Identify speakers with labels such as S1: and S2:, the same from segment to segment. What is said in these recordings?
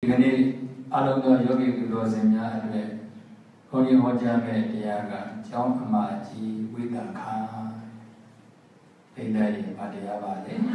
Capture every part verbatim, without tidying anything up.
S1: ini alhamdulillah yogi kulo semnya ada koni hoja me dia kan jauh kemaji widakha tidak ada apa le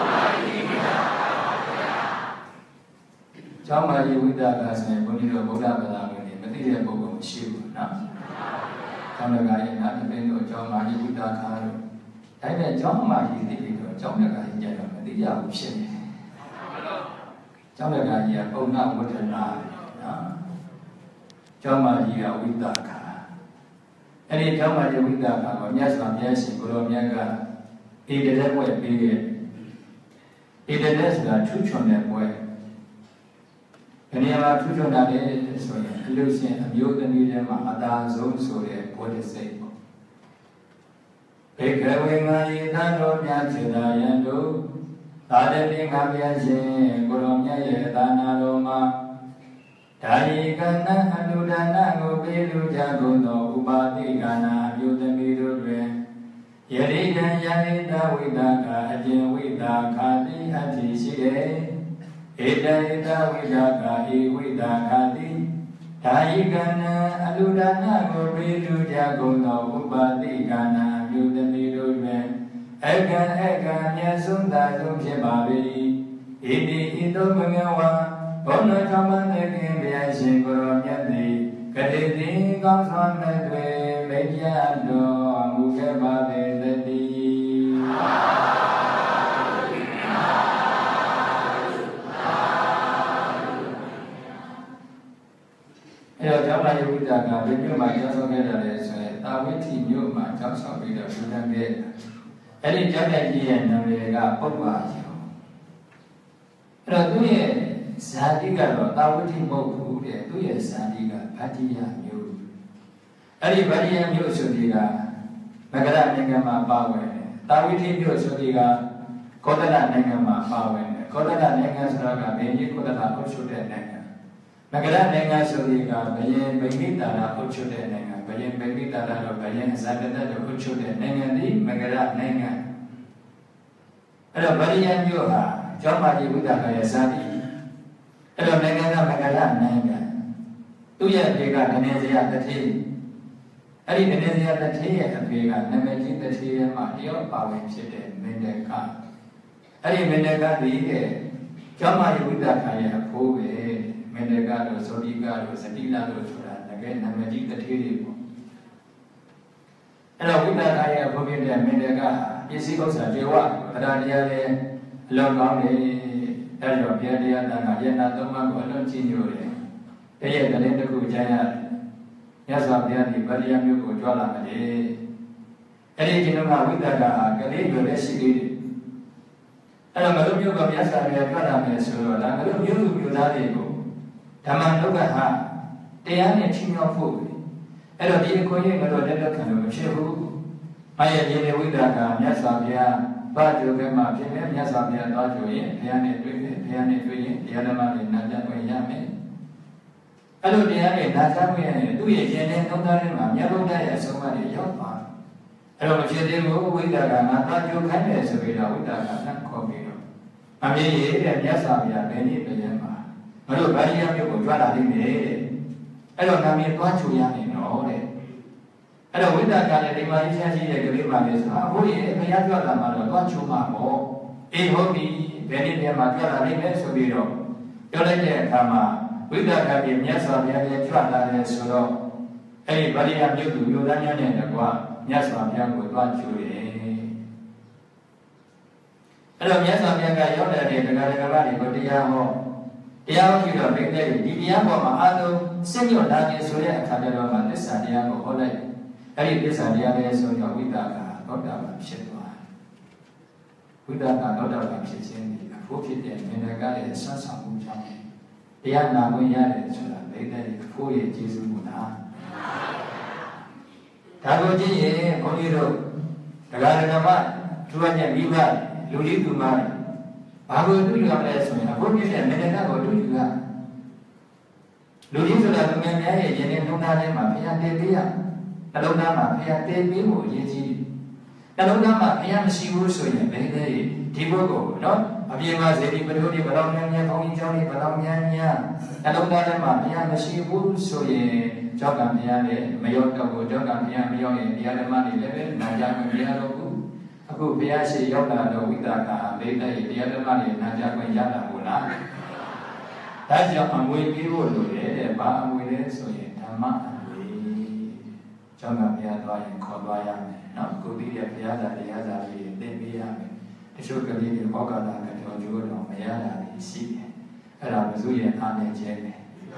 S1: jauh kemaji widakha sebenarnya koni lo bola bola ini mesti dia bogo siu na jauh negara na tapi lo jauh kemaji widakha lo tapi jauh kemaji itu jauh negara ini jadi mesti dia usia trong cái gì ông nào có thể làm đó cho mà gì là quý ta cả anh đi cho mà gì quý ta cả còn nhớ làm nhớ xin cô nhớ cả đi đến đây quay đi đi đến đây là chú chọn này quay cái này là chú chọn này rồi lưu xin nhiều cái này mà ta giống số để quay được xây để cái về ngày ta nói nhớ chuyện là nhận được ta đến đi ngắm nhà sen, cô làm nhà ye ta na lo ma, đại cana anudana ngopi lu jago no upati cana yudami rudre, yeri dan yeri da widaka ajen widaka di ati siye, eda eda widaka i widaka di, đại cana anudana ngopi lu jago no upati cana yudami rudre. Eka eka nyasunda sumse babi, ini itu mengawa, kono caman nekin biasa kono nyati, kediri kau sama dua meja do muka babi tadi. Ya caman yang kita kan, beliau macam seorang dari saya, tapi tinju macam seorang dari sudah dia. Jadi jangan dia namanya apa aja. Kalau tu ye sahadi kalau tahu di bawah dia tu ye sahadi kalau badia myu. Jadi badia myu sudira, negara negara apa weh. Tahu di myu sudira, kota negara apa weh. Kota negara sudara benji kota apa sudah negara. Negara negara sudira benji benji tanah apa sudah negara. Bayan bayi tada lo bayan zakat lo kucu deh nengan di negara nengan. Ada bayan juga, cuma di budak kaya sadi. Ada negara negara nengan. Tu ya mereka Indonesia tadi. Hari Indonesia tadi ya mereka namanya tadi ya maklum pawai sedih mereka. Hari mereka di ke, cuma di budak kaya kowe mereka lo sodika lo sedila lo sudah negara namanya tadi. Kalau kita kaya bukit dan mereka isi usaha jiwa, pada dia le logam le, kalau dia dia tanah dia nak tumbang kalau cinjau le, dia kalau itu kujaya, ya sebab dia di bali yang itu jualan le, jadi jenuh kita dah kalau jual sikit, kalau malu juga biasa dia jualan le suruh, kalau jual jual le itu, taman tu kan ha, dia ni cinjau pun. Kalau dia kau ni kalau dia dah kalau macam tu, ayah dia ni wida kan, dia sabia, baju kema, dia dia sabia baju ye, dia ni tu ye, dia ni tu ye, dia dah mahu najar kau yang ni. Kalau dia ni najar kau yang tu ye, dia ni tu dah ni mah, dia tu dah ya semua dia jawab. Kalau macam dia tu wida kan, baju kan dia sabia wida kan, nak kau biru. Ambil ye, dia sabia, dia ni tu ye mah. Kalau baju yang dia buat ada ni. Kalau kami tuan cuya ni no le. Kalau kita kalau di mana saja dia kerja mana sah, boleh kerja jual lama tuan cuma mo. Eh hobi, beri dia makan hari ni sebiro. Kalau dia kama, kita kami nyasa dia dia jual lama sebiro. Eh beri yang jual jual dan yang ni gua nyasa dia gua tuan cuy. Kalau nyasa dia kaya dia negara-negara ni gua dia mo. Dia juga benda ini dia bawa ada senior lagi suria kada bawa desa dia bawa oleh hari desa dia ni suria kita kan toda macam kita kan toda macam ni aku kita negara ni sama macam dia namanya ni sudah benda ni aku ye Yesus muna. Kalau je kau ni tu negara-negara tuanya biwa luli tu mana. Bahawa itu juga ada semuanya. Aku bisa mereka bahawa itu juga. Luli sudah mengenai ya, jadi nuna ni mafia dia dia. Kalau nama mafia dia biru je jadi. တလုံးသားမှာဘုရားမရှိဘူးဆိုရင်ဘယ်နဲ့ဒီဘုကိုနော်အပြင်မှာဇေဒီပဒုတွေဘလောင်များများဘုန်းကြီးကျောင်းတွေဘလောင်များများတလုံးသားထဲမှာဘုရားမရှိဘူးဆိုရင်ကြောက်ကံဘုရားနဲ့မရောက်တော့ဘူးကြောက်ကံဘုရားမရောက်ရင်တရားဓမ္မတွေလည်းပဲနာကြမရတော့ဘူးအခုဘုရားရှိရောက်လာတော့ဝိသကာလေးတဲ့တရားဓမ္မတွေနာကြခွင့်ရတာမို့လားဒါကြောင့်အမွေပေးဖို့လိုတယ်တဲ့ဘာအမွေလဲဆိုရင်ဓမ္မအမွေကျောင်းကဘုရားသွားရင်ခေါ်သွားရမယ်နော်ကိုပြီးတဲ့ဘုရားသာတရားသာလေးသင်ပေးရမယ်တချို့ကလေးတွေဘောကတာကတော်ကျိုးတော်မရတာရှိတယ်အဲ့ဒါမစုရဲ့အားနဲ့ကျဲတယ်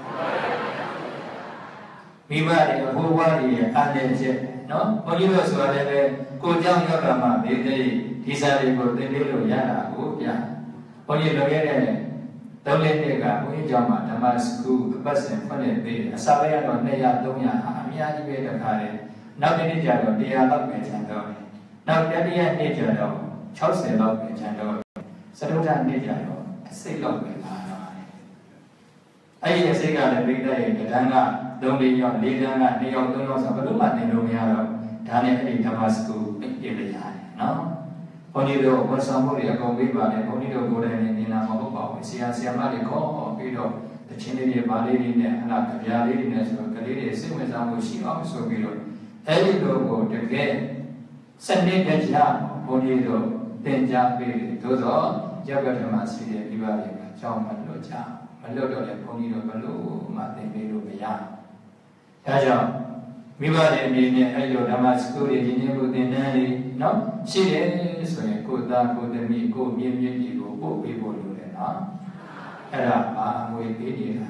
S1: မိဘတွေအဖိုးဘွားတွေရဲ့အားနဲ့ကျဲနော်ဘုန်းကြီးတို့ဆိုတာလည်းပဲကိုเจ้าရောက်တာမှမေးတဲ့ဒီစာတွေကိုသင်ပေးလို့ရတာကိုဗျာဘုန်းကြီးလုပ်ရတဲ့သုံးလေးနှစ်ကဘုန်းကြီးကျောင်းမှာဓမ္မစကူအပတ်စဉ်ဖွင့်နေပေးတယ်အစာလေးကတော့နှစ်ရာသုံးရာအများကြီးပဲတခါလေနောက်တစ်နေ့ကျတော့တရားလောက်ပဲကျန်တော့နောက်တတိယနေ့ကျတော့၆၀လောက်ပဲကျန်တော့စတုထနေ့ကျတော့အစိတ်လောက်ပဲလာတော့အဲ့ဒီအစိတ်ကလည်းပြိတ္တရဲ့တန်းကသုံးလေးယောက်လေးတန်းကနှစ်ယောက်သုံးယောက်ဆိုဘယ်လိုမှတင်လို့မရတော့ဒါနဲ့အဲ့ဒီဓမ္မစကူပြည့်ပြည့်ရတယ်နော်ဘုန်းကြီးတို့ဝန်ဆောင်မှုတွေအကုန်ပေးပါတယ်ဘုန်းကြီးတို့ကိုယ်တိုင်နေနေတာမဟုတ်ပါဘူးဆရာဆရာမတွေခေါ်ပြီးတော့တခြင်းလေးတွေဗာလေးတွေနဲ့ဟလာကြပြားလေးတွေနဲ့ဆိုတော့ကလေးတွေစိတ်ဝင်စားမှုရှိအောင်ဆိုပြီးတော့အဲ့ဒီလိုကိုတကယ်စနစ်တကျဘုန်းကြီးတို့သင်ကြားပေးတယ်သို့တော့ရပ်ကွက်ထဲမှာရှိတဲ့မိဘတွေကကြောင်းမလွတ်ကြမလွတ်တော့လည်းဘုန်းကြီးတို့ဘလို့မှသင်ပေးလို့မရဒါကြောင့်မိဘတွေအနေနဲ့အဲ့လိုဓမ္မစကူတွေဒီနေ့ကိုသင်တန်းလေးနော်ရှိတယ်ဆိုရင်ကိုသားကိုသမီးကိုမြင့်မြင့်ကြီးကိုပို့ပေးဖို့လိုတယ်နော်အဲ့ဒါဘာအမွေပေးနေတာ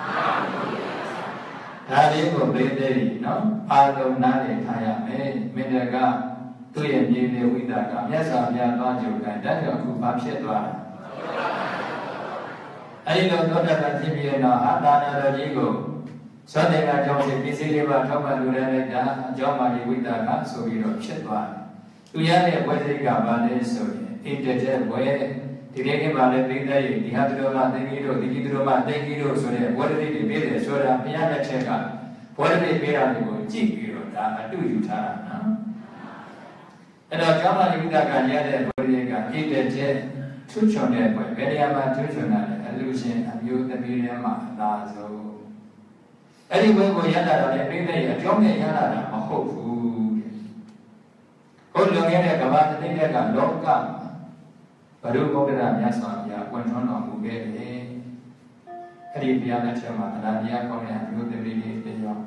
S1: ဒါလေးကိုပြည့်တဲ့နော်အာလုံးနားလည်ထားရမယ်မင်းတွေကသူ့ရဲ့မြေလေဝိသကမြတ်စွာဘုရားသွားကြုံတယ်တက်တော့ခုဘာဖြစ်သွားလဲအဲ့ဒီလိုသောတာပန်ဖြစ်ပြီးတော့အာသာနာတော်ကြီးကိုသောတေကကြောင့်ဒီပစ္စည်းလေးပါထောက်ပံ့လူရတဲ့ဒါအကြောင်းပါဒီဝိသကဆိုပြီးတော့ဖြစ်သွားတယ်သူရတဲ့ဝိသိကဘာလဲဆိုရင်အိတ္တတဲ့ဝဲဒီနေ့ကမှလည်းသိတဲ့ဒီဟာတို့ကသိကြီးတို့ဒီကြီးတို့ကသိကြီးတို့ဆိုတဲ့ဝိသိတွေပေးတယ်ဆိုတာဘုရားလက်ထက်ကဝိသိပေးတာတွေကိုကြည့်ပြီးတော့ဒါအတူယူထားတာနော်အဲ့တော့ကျောင်းသားဝိသကရတဲ့ဝိသိကအိတ္တတဲ့ထွချွန်တဲ့ဘယ်နေရာမှာထွချွန်တာလဲအလူရှင်အမျိုးသမီးတွေမှာအလားဆုံးအဲ့ဒီဘက်ကိုရလာတော့လည်းပြိတ္တရဲ့အကြောင်းနဲ့ရလာတာမဟုတ်ဘူးဟိုလွန်ခဲ့တဲ့ကမ္ဘာတစ်သိက်ကလောကဘုရုဗုဒ္ဓရာမြတ်စွာဘုရားပွင့်ထွန်းတော်မူခဲ့တယ်အဲ့ဒီဘုရားလက်ထက်မှာတရားတရားကောင်းတဲ့အမျိုးသမီးလေးတယောက်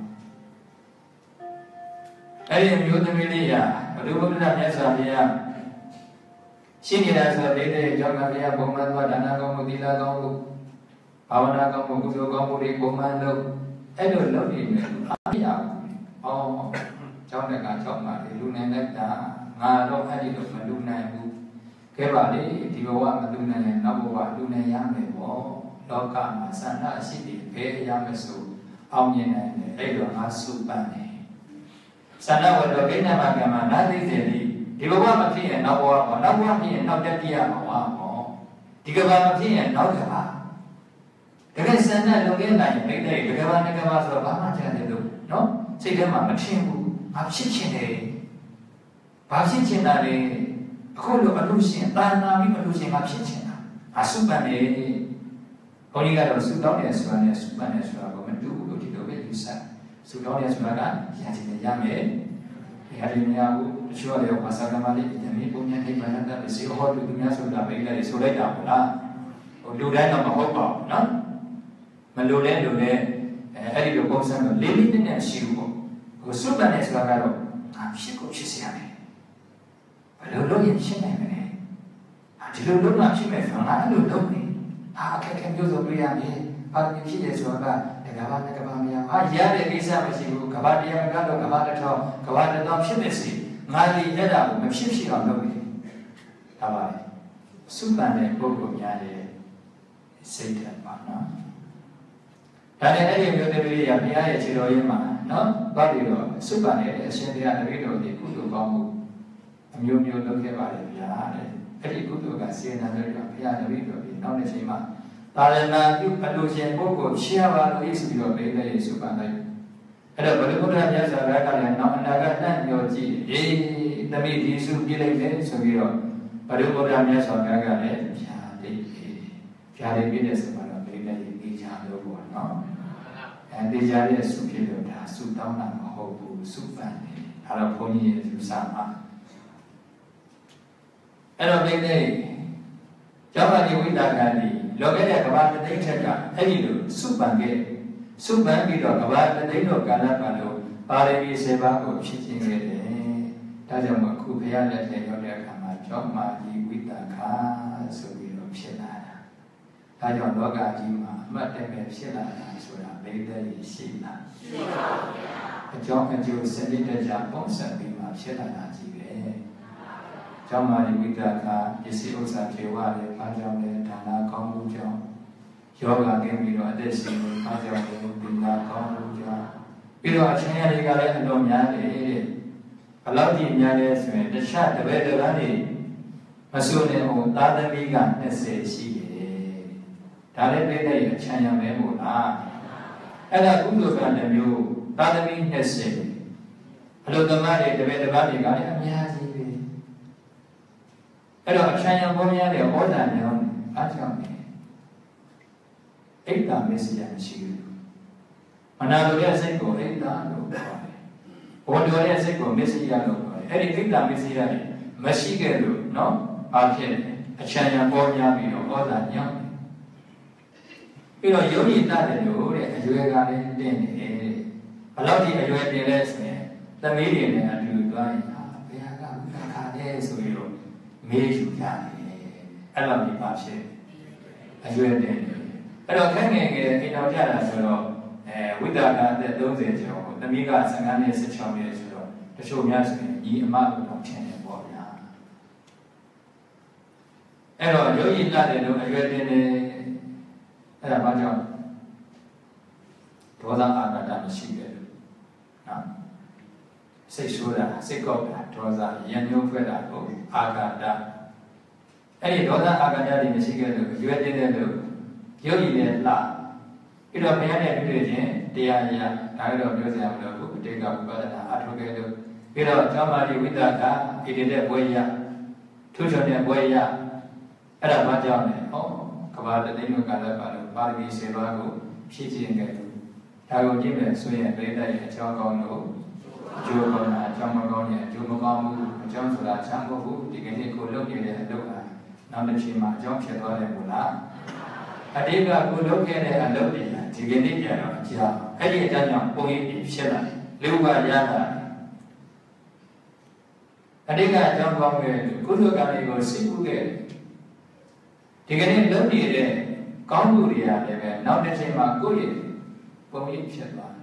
S1: အဲ့ဒီအမျိုးသမီးလေးကဘုရုဗုဒ္ဓရာမြတ်စွာဘုရားရှိနေတာဆိုတဲ့တဲ့ကြောင့်ဘုရားပုံမှန်သောဒါနကောင်းမှုသီလကောင်းမှုဘာဝနာကောင်းမှုကုသိုလ်ကောင်းမှုတွေပုံမှန်လုပ်အဲ့လိုလုပ်နေတယ်အားရဘူး။အော်ကျောင်းတက်ကကျောင်းမှာလူနိုင်တဲ့တာငါတော့အဲ့ဒီလိုမလူနိုင်ဘူး။ကဲပါလေဒီဘဝမလူနိုင်ရင်နောက်ဘဝလူနိုင်ရမယ်ပေါ့။လောကမှာဆန္ဒရှိတယ်ဘယ်ရမယ်ဆိုအောင်မြင်နိုင်တယ်အဲ့လိုငါစုပန်းတယ်။ဆန္ဒဝတ္တကိဏမကမနာသိစေသည်ဒီဘဝမဖြစ်ရင်နောက်ဘဝပေါ့နောက်ဘဝဖြစ်ရင်နောက်တတိယဘဝပေါ့ဒီကဘာမဖြစ်ရင်နောက်ကဘာတကယ်စံတဲ့လုံခဲ့နိုင်ပြိတ္တိတကဘာနဲ့ကဘာဆိုတော့ဘာမှကြံတယ်လို့နော်စိတ်ထဲမှာမထင်ဘူးဘာဖြစ်ချင်တယ်ဘာဖြစ်ချင်တာလဲအခုလိုအလို့ရှင်တာနာပြီးအလို့ရှင်ကဖြစ်ချင်တာအစုပန်နေဘုန်းကြီးကတော့စုတောင်းတယ်ဆိုတာနဲ့စုပန်တယ်ဆိုတာကိုမတူဘူးလို့ဒီလိုပဲယူဆစုတောင်းတယ်ဆိုတာကရချင်တယ်ရမယ်ရတယ်မရဘူးတချို့လည်းဘာသာကမှလေးညမီပုံညာနေပါရတဲ့စေဟောလူသူများဆိုတာပဲလေဆိုလိုက်တာဟုတ်လားဟိုလူတိုင်းတော့မဟုတ်ပါဘူးနော်မလိုလဲလိုလဲအဲ့ဒီလိုပုံစံတော့လေးလေးနက်နက်ရှိဘူးပေါ့ဟိုစွတ်တန်တဲ့ဆိုတာကတော့အာဖြစ်ကိုဖြစ်စေရမယ်ဘယ်လိုလုပ်ရင်ရှင်းနိုင်မလဲအာဒီလိုလုပ်မှဖြစ်မယ်ဆိုတော့ငါအဲ့လိုလုပ်နေအာအခက်အခဲမျိုးစုံတွေ့ရမယ်ဘာလို့ဖြစ်လဲဆိုတာကတကဘာနဲ့ကဘာမရအာရတဲ့ကိစ္စမရှိဘူးကဘာတရားကတော့ကဘာတစ်ထောင်ကဘာတစ်ထောင်ဖြစ်နေစီငါဒီလက်တာကိုမဖြစ်ဖြစ်အောင်လုပ်နေဒါပါလေစွတ်တန်တဲ့ပုဂ္ဂိုလ်များရဲ့စိတ်ဓာတ်ပါနော်ဒါနဲ့အဲ့ဒီမျိုးသမီးတွေကဘုရားရဲ့ခြေတော်ရင်းမှာနော်ဘာလို့တော့စုပန်နေတဲ့အရှင်တရားတပည့်တော်တွေကုသိုလ်ကောင်းမှုအမျိုးမျိုးလုပ်ခဲ့ပါတယ်ဗျာတဲ့အဲ့ဒီကုသိုလ်ကစေနာတွေတော့ဘုရားတပည့်တော်တွေနောက်တစ်ချိန်မှာသာရဏပြုအလိုရှင်ပုဂ္ဂိုလ်ရှင်းပါလို့ဤဆိုပြီးတော့ဘိသိက်စုပန်လိုက်အဲ့တော့ဘုရားဘုရားမြတ်စွာဘုရားကလည်းနောက်အနာဂတ်တန်ပြောကြည့်အေးသမီးဒီစုပြလိုက်တယ်ဆိုပြီးတော့ဘုရားဘုရားမြတ်စွာဘုရားကလည်းဖြာတိဖြာတိပြည့်တဲ့ဆိုမှတော့ပြိတ္တိဒီချာလို့ပေါ့နော်အဲဒီချာရဲ့စုဖြစ်လို့ဒါစုတောင်းတာမဟုတ်ဘူးစုပန်တယ်အဲ့တော့ဘုန်းကြီးရဲ့ယူဆမှာအဲ့တော့ပြိတ္တိကျောင်းမကြီးဝိတာကတိလောကရဲ့ကဘာတသိန်းထက်ကအဲ့ဒီလိုစုပန်ခဲ့စုပန်ပြီးတော့ကဘာတသိန်းတော့ကာလပတ်လို့ပါရမီစေပါကိုဖြစ်ခြင်းခဲ့တယ်ဒါကြောင့်မို့အခုဘုရားလက်ထက်ရောက်တဲ့အခါမှာကျောင်းမကြီးဝိတာကဆိုပြီးတော့ဖြစ်လာတာဒါကြောင့်လောကကြီးမှာအမှတ်တမဲ့ဖြစ်လာတာဆိုတာဘိသိက်ရှိလားရှိပါဘူးဗျာအကြောင်းအကျိုးစနစ်တကျပုံစံပြီးမှဖြစ်လာတာကြီးပဲကျောင်းမကြီးဝိတာကပစ္စည်းဥစ္စာထေဝလည်းအားကြောင့်လည်းဒါနကောင်းမှုကြောင့်ယောဂကင်းပြီးတော့အသက်ရှင်နေအားကြောင့်လည်းဒီနာကောင်းမှုကြောင့်ပြီးတော့အချင်းရတွေကလည်းအလွန်များတယ်ဘလောက်ကြီးများလဲဆိုရင်တခြားတပည့်တော်ကနေမဆိုးနေအောင်သာသမီကနှစ်ဆယ်ရှိတယ်ဒါလည်းပြည့်တဲ့အချမ်းရမဲမို့လားအဲ့ဒါကုသိုလ်ကတစ်မျိုးသာသမီနှစ်ဆယ်အလိုသမားတွေတပည့်တော်တွေကလည်းအများကြီးပဲအဲ့တော့အချမ်းရပေါ်များတဲ့ဩဇာမြောင်းအားကြောင့်အိတ်တာမစ္စရာမရှိဘူးမနာလိုတဲ့စိတ်ကိုအိတ်တာလို့ခေါ်တယ်ဘောတော်ရဲ့စိတ်ကိုမစ္စရာလို့ခေါ်တယ်အဲ့ဒီအိတ်တာမစ္စရာတွေမရှိခဲ့လို့နော်အားဖြင့်အချမ်းရပေါ်များပြီးတော့ဩဇာညောင်းပြီးတော့ယောဂီတတ်တယ်လို့တဲ့အရွယ်ကလည်းတင်းနေတယ်ဘယ်လောက်ဒီအရွယ်တင်လဲဆိုရင်သမီးတွေနဲ့အတူသွားရင်ဟာဘယ်ဟာကခါတယ်ဆိုပြီးတော့မေးယူကြတယ်အဲ့လိုဒီပါဖြစ်အရွယ်တင်တယ်အဲ့တော့ခက်ငယ်ငယ်အိမ်တော်ကြတာဆိုတော့အဲဝိဒါကအသက်သုံးဆယ်ကျော်သမီးကဆယ်၅နှစ်ဆယ်၆နှစ်ဆိုတော့တချို့များဆိုရင်ညီအမလို့တော့ထင်တယ်ပေါ့ဗျာအဲ့တော့ယောဂီတတ်တယ်လို့အရွယ်တင်တယ်အဲ့ဒါဘာကြောင့်ဒေါသအာဃာတမရှိခဲ့လို့နော်စိတ်ဆိုးတာစိတ်ကောက်တာဒေါသရံညှိုးဖွဲ့တာကိုအာဃာတအဲ့ဒီဒေါသအာဃာတတွေမရှိခဲ့လို့ရွယ်တင်တယ်လို့ယောဂီနဲ့လှပြီးတော့ဘုရားနဲ့တွေ့ခြင်းတရားရဒါတော့ပြောစရာမလိုဘူးအတိတ်ကဝိပဿနာအထောက်ခဲ့လို့ပြီးတော့ကျောင်းမာတိဝိတ္တကဣတိတဲ့ဘွဲရထူးချွန်တဲ့ဘွဲရအဲ့ဒါမှကြောင့်လေဟောကဘာတသိန်းကလည်းပါလို့ပါရမီစေပါကိုဖြည့်ခြင်းခဲ့လို့ဒါကိုကြည့်မယ်ဆိုရင်ပြိတ္တရဲ့အကြောင်းကောင်းလို့အကျိုးကောင်းတာအကြောင်းမကောင်းရင်အကျိုးမကောင်းဘူးအကြောင်းဆိုတာချမ်းမဟုတ်ဘူးဒီကနေ့ကိုလုပ်နေတဲ့အလုပ်ဟာနောက်တစ်ချိန်မှာအကြောင်းဖြစ်သွားတယ်မို့လားအတိတ်ကကိုလုပ်ခဲ့တဲ့အလုပ်တွေဒီကနေ့ကျတော့အကြောင်းအဲ့ဒီအကြောင်းကြောင့်ပုံရိပ်တွေဖြစ်လာတယ်လူကရတာအတိတ်ကအကြောင်းကောင်းခဲ့ကုသိုလ်ကံတွေကိုစိတ်ကူးခဲ့ဒီကနေ့လုပ်နေတဲ့ကောင်းမှုတွေကလည်းပဲနောက်တစ်ချိန်မှာကိုယ့်ရဲ့ပုံရိပ်ဖြစ်သွား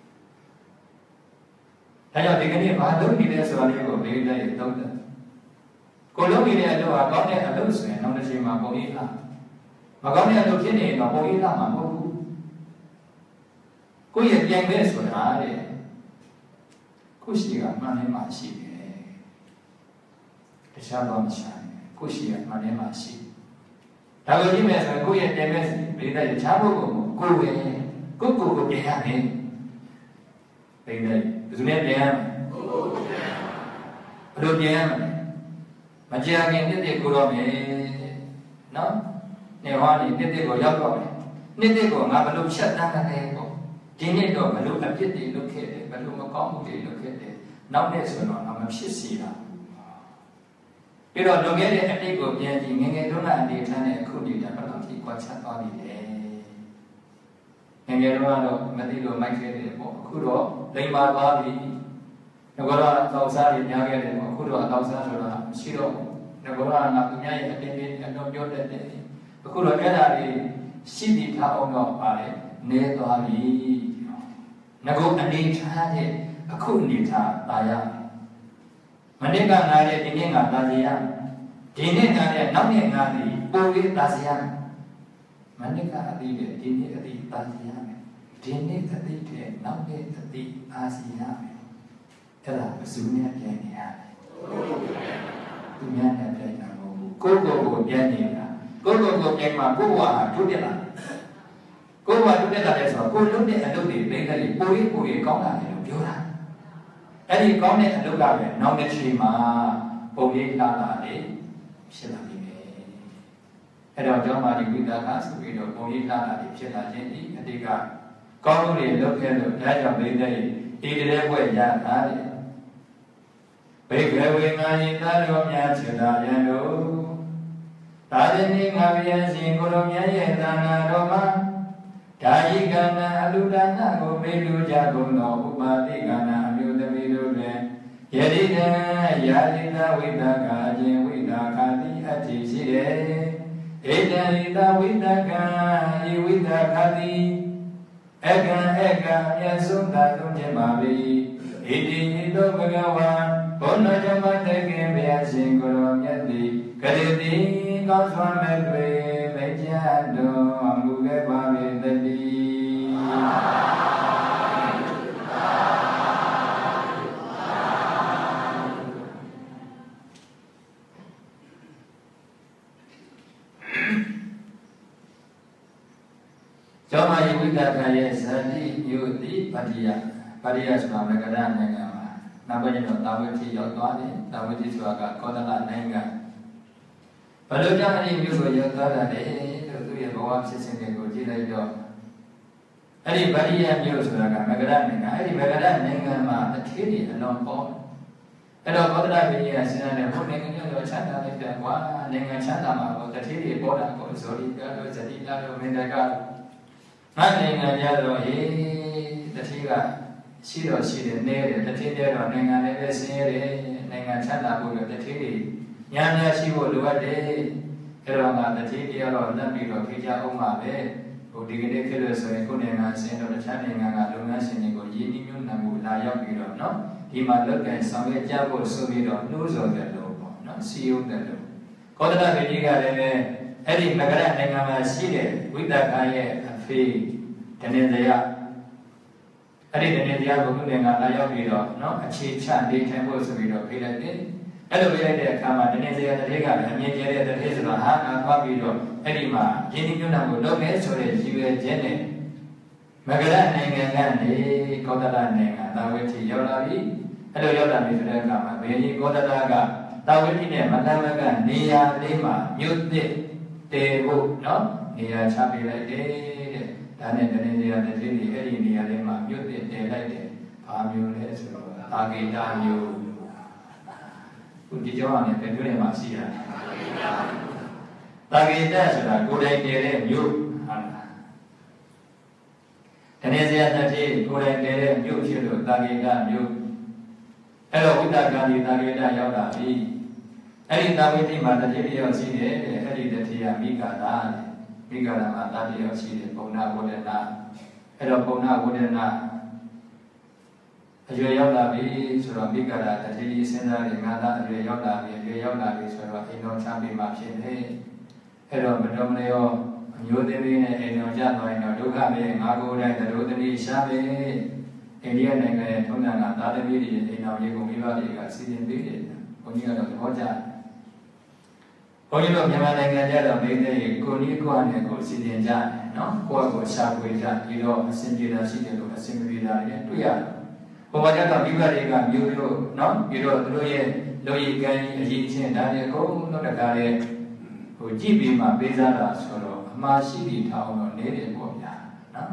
S1: တယ်ဒါကြောင့်ဒီကနေ့ဘာလုပ်နေလဲဆိုတာလေးကိုဘေးလိုက်သုံးတယ်ကိုလုပ်နေတဲ့အလုပ်ဟာကောင်းတဲ့အလုပ်ဆိုရင်နောက်တစ်ချိန်မှာပုံရိပ်လာမကောင်းတဲ့အလုပ်ဖြစ်နေရင်တော့ပုံရိပ်လာမှာမဟုတ်ဘူးကိုယ့်ရဲ့ပြန်ခဲ့ဆိုတာတဲ့ကိုယ့်ရှိကမှန်နေမှရှိတယ်တခြားတော့မရှာဘူးကိုယ့်ရှိကမှန်နေမှရှိဒါကိုကြည့်မယ်ဆိုရင်ကိုယ့်ရဲ့ပြန်ခဲ့ဘေးလိုက်ချားဖို့ကိုကိုယ်ပဲကိုယ့်ကိုယ်ကိုပြန်ရမယ်ဘေးလိုက်ဘယ်သူနဲ့ပြန်ရမလဲကိုယ့်ကိုယ်ပြန်ရဘယ်လိုပြန်ရမလဲမကြာခင်နှစ်တည်းကိုတော့မယ်နော်နေဟောနေနှစ်တည်းကိုရောက်တော့မယ်နှစ်တည်းကိုငါဘယ်လိုဖြတ်တန်းရလဲပေါ့ဒီနေ့တော့ဘယ်လိုအဖြစ်တွေလုပ်ခဲ့တယ်ဘယ်လိုမကောင်းမှုတွေလုပ်ခဲ့တယ်နောက်နေ့ဆိုတော့ငါမဖြစ်စီတာပြီးတော့လွန်ခဲ့တဲ့အတိတ်ကိုပြန်ကြည့်ငယ်ငယ်တုန်းကအနေထားနဲ့အခုနေတာဘယ်လောက်ထိကွာခြားသွားပြီလဲငယ်ငယ်တုန်းကတော့မသိလို့မိုက်ခဲ့တယ်ပေါ့အခုတော့လိမ္မာသွားပြီငကောတော့အတော်စားတွေများခဲ့တယ်ပေါ့အခုတော့အတော်စားဆိုတာမရှိတော့ငကောတော့ငါသူများရဲ့အတင်းတင်းအတော်ပြောတတ်တယ်အခုတော့အဲ့ဒါတွေရှိတည်ထားအောင်တော့ပါလေနေသွားပြီငကောအနေထားတဲ့အခုအနေထားပါရမနေ့ကငါရဲ့ဒီနေ့ငါသာစီရဒီနေ့ငါရဲ့နောက်နေ့ငါဒီပိုလေးသာစီရမနေ့ကအတိတဲ့ဒီနေ့အတိသာစီရမယ်ဒီနေ့အတိတဲ့နောက်နေ့အတိသာစီရမယ်အဲ့ဒါဘယ်သူနဲ့ပြန်နေရလဲသူများနဲ့ပြန်တာမဟုတ်ဘူးကိုယ့်ကိုယ်ကိုပြန်နေတာကိုယ့်ကိုယ်ကိုပြန်မှာကိုယ့်ဝါဟာထုတ်ပြလာကိုယ်ကလုပ်တဲ့လာတဲ့ဆိုတော့ကိုယ်လုပ်တဲ့အလုပ်တွေမိန်းကလေးပိုရေးပိုရေးကောင်းလာတယ်လို့ပြောတာအဲ့ဒီကောင်းတဲ့အလုပ်ကပဲနောက်တစ်ချိန်မှာပုံရိပ်လာလာလေးဖြစ်လာပြီပဲအဲ့တော့ကျောင်းမာဒီဝိသကဆိုပြီးတော့ပုံရိပ်လာလာလေးဖြစ်လာခြင်းဒီအတိတ်ကကောင်းလို့တွေလုပ်ခဲ့လို့ဒါကြောင့်မိန်းကလေးဒီတည်းဘွဲ့ရတာတဲ့ဘိကဝေငါယိသာတော်များချေတာရန်တို့သာသနိငါဗျာရှင်ကိုတော်မြတ်ရဲ့သာနာတော်မှာဒါယိကနာအလူဒါနကိုပေးလူကြကုန်သောဥပါတိကနာအမျိုးသမီးတို့တွင်ယတိတံယာတိတဝိသကာအခြင်းဝိသကာတိအတ္တိရှိတယ်ဧတံဣတဝိသကံဤဝိသကာတိအကံအကံအမြတ်ဆုံးသာသုံးခြင်းပါ၏ဣတိဣတောဘဂဝါဘုန်းတော်ဓမ္မတခင်ဘုရားရှင်ကိုယ်တော်မြတ်သည်ကတိတိကောင်းစွာမဲ့တွေမိကြတော်မူခဲ့ပါ၏တတိကျောင်းမယိဝိသကရဲ့ဇာတိမြို့တိပတ္တိယပတ္တိယဆိုတာမကရနိုင်ငံမှာနောက်ပိုင်းကျတော့တာဝတိရောက်သွားတယ်တာဝတိဆိုတာကကောသလနိုင်ငံဘယ်လိုကြောင့်အဲ့ဒီမြို့ကိုရောက်သွားတာလဲလို့သူရဲ့ဘဝဖြစ်စဉ်တွေကိုကြည့်လိုက်တော့အဲ့ဒီပတ္တိယမြို့ဆိုတာကမကရနိုင်ငံအဲ့ဒီမကရနိုင်ငံမှာတထေးတွေအလွန်ပေါအဲ့တော့ကောသလပြည်ကစဉ်းစားတယ်ဘုနိုင်ငံကတော့ချမ်းသာလိုက်တယ်ကွာနိုင်ငံချမ်းသာမှာတော့တထေးတွေပေါ်တာကိုဇော်ဒီကတော့ဇတိလာတော့မင်းတကငါနိုင်ငံကြတော့ဟေးတတိကရှိတော့ရှိတယ်နေတယ်တတိကြတော့နိုင်ငံလည်းပဲဆင်းရဲတယ်နိုင်ငံချမ်းသာဖို့တော့တတိတွေညာညာရှိဖို့လိုအပ်တယ်အဲ့တော့ငါတတိတရားတော့လက်ပြီးတော့ခေချအောင်ပါပဲဟိုဒီကနေ့ခေတ်လို့ဆိုရင်ကိုယ်နိုင်ငံဆင်းတော့တခြားနိုင်ငံကလုပ်ငန်းရှင်တွေကိုရင်းနှီးမြှုပ်နှံမှုလာရောက်ပြီးတော့နော်ဒီမှာလုပ်ကံဆောင်ရွက်ကြဖို့ဆိုပြီးတော့နှိုးဆော်တယ်လို့ပေါ့နော်စီယုံတယ်လို့ကောသလပြည်ကြီးကလည်းပဲအဲ့ဒီမကရနိုင်ငံမှာရှိတဲ့ဝိသကရဲ့အဖေတဏ္ဍယအဲ့ဒီတဏ္ဍယကိုခုနေကလာရောက်ပြီးတော့နော်အခြေချနေထိုင်ဖို့ဆိုပြီးတော့ဖိလိုက်တယ်အဲ့လိုဖိလိုက်တဲ့အခါမှာတဏ္ဍယတည်းကလည်းအမြင်ကျတဲ့တည်းဆိုတော့ဟာငါသွားပြီးတော့အဲ့ဒီမှာယင်းဒီညွန်းနာကိုလုပ်မယ်ဆိုတဲ့ရည်ရွယ်ချက်နဲ့မကရနိုင်ငံကနေကောသလနိုင်ငံတာဝတိရောက်လာပြီအဲ့လိုရောက်လာပြီဆိုတဲ့အခါမှာဘယ်ကြီးကောသလကတာဝတိနဲ့မတန်မကနေရာလေးမှာမြို့သစ်တေဖို့နော်နေရာချပေးလိုက်တယ်ဒါနဲ့တနေ့တည်းတည်းကြီးအဲ့ဒီနေရာလေးမှာမြို့သစ်တည်လိုက်တယ်။ဘာမျိုးလဲဆိုတော့တာဂေတာမျိုးခုဒီကြောင်းနဲ့ဘယ်မျိုးလဲမှာရှိရလဲ။တာဂေတာဆိုတာကိုယ်တိုင်တည်တဲ့မြို့ဟုတ်လား။တနေ့စီရတည်းကိုယ်တိုင်တည်တဲ့မြို့ဖြစ်လို့တာဂေတာမြို့အဲ့တော့ဝိတ္တကံဒီတာဂေတာရောက်လာပြီ။အဲ့ဒီတာဝိတိမှာတတိယရောက်ရှိတယ်တဲ့အဲ့ဒီတတိယမိဂါတာမိဂါရမှာတတိယရှိတယ်ပုံနာဝဒနာအဲ့တော့ပုံနာဝဒနာအရွယ်ရောက်လာပြီဆိုတော့မိဂါရတတိယစဉ်းစားတယ်ငါသားအရွယ်ရောက်လာပြီအရွယ်ရောက်လာပြီဆိုတော့အိမ်တော်ချပြီးမှဖြစ်တယ်အဲ့တော့မတော်မလျောအမျိုးသမီးနဲ့အိမ်တော်ကြသွားရင်တော့ဒုက္ခပဲငါကိုယ်တိုင်တို့သမီးရှားပဲအိန္ဒိယနိုင်ငံရဲ့ထုံးစံကသားသမီးတွေအိမ်တော်ရေကုန်မိဘတွေကစီစဉ်ပေးတယ်ဘုန်းကြီးကတော့သဘောကျတယ်ဘုန်းကြီးတို့မြန်မာနိုင်ငံကြတော့မိတဲ့ကိုနီးကိုအနေကိုစီစဉ်ကြတယ်နော်ကိုယ့်ကိုရှာဖွေကြပြီးတော့အစဉ်ပြေတာရှိတယ်လို့အစဉ်မပြေတာတွေတွေ့ရတယ်ဘုရားကျတော့မိဘတွေကမျိုးမျိုးနော်ပြီးတော့သူတို့ရဲ့လူကြီးကံကြီးအရေးချင်းဒါတွေအကုန်လုံးတကားတဲ့ဟိုကြည့်ပြီးမှပေးစားတာဆိုတော့အမှားရှိပြီးထောင်းတော့နေတယ်ပေါ့ဗျာနော်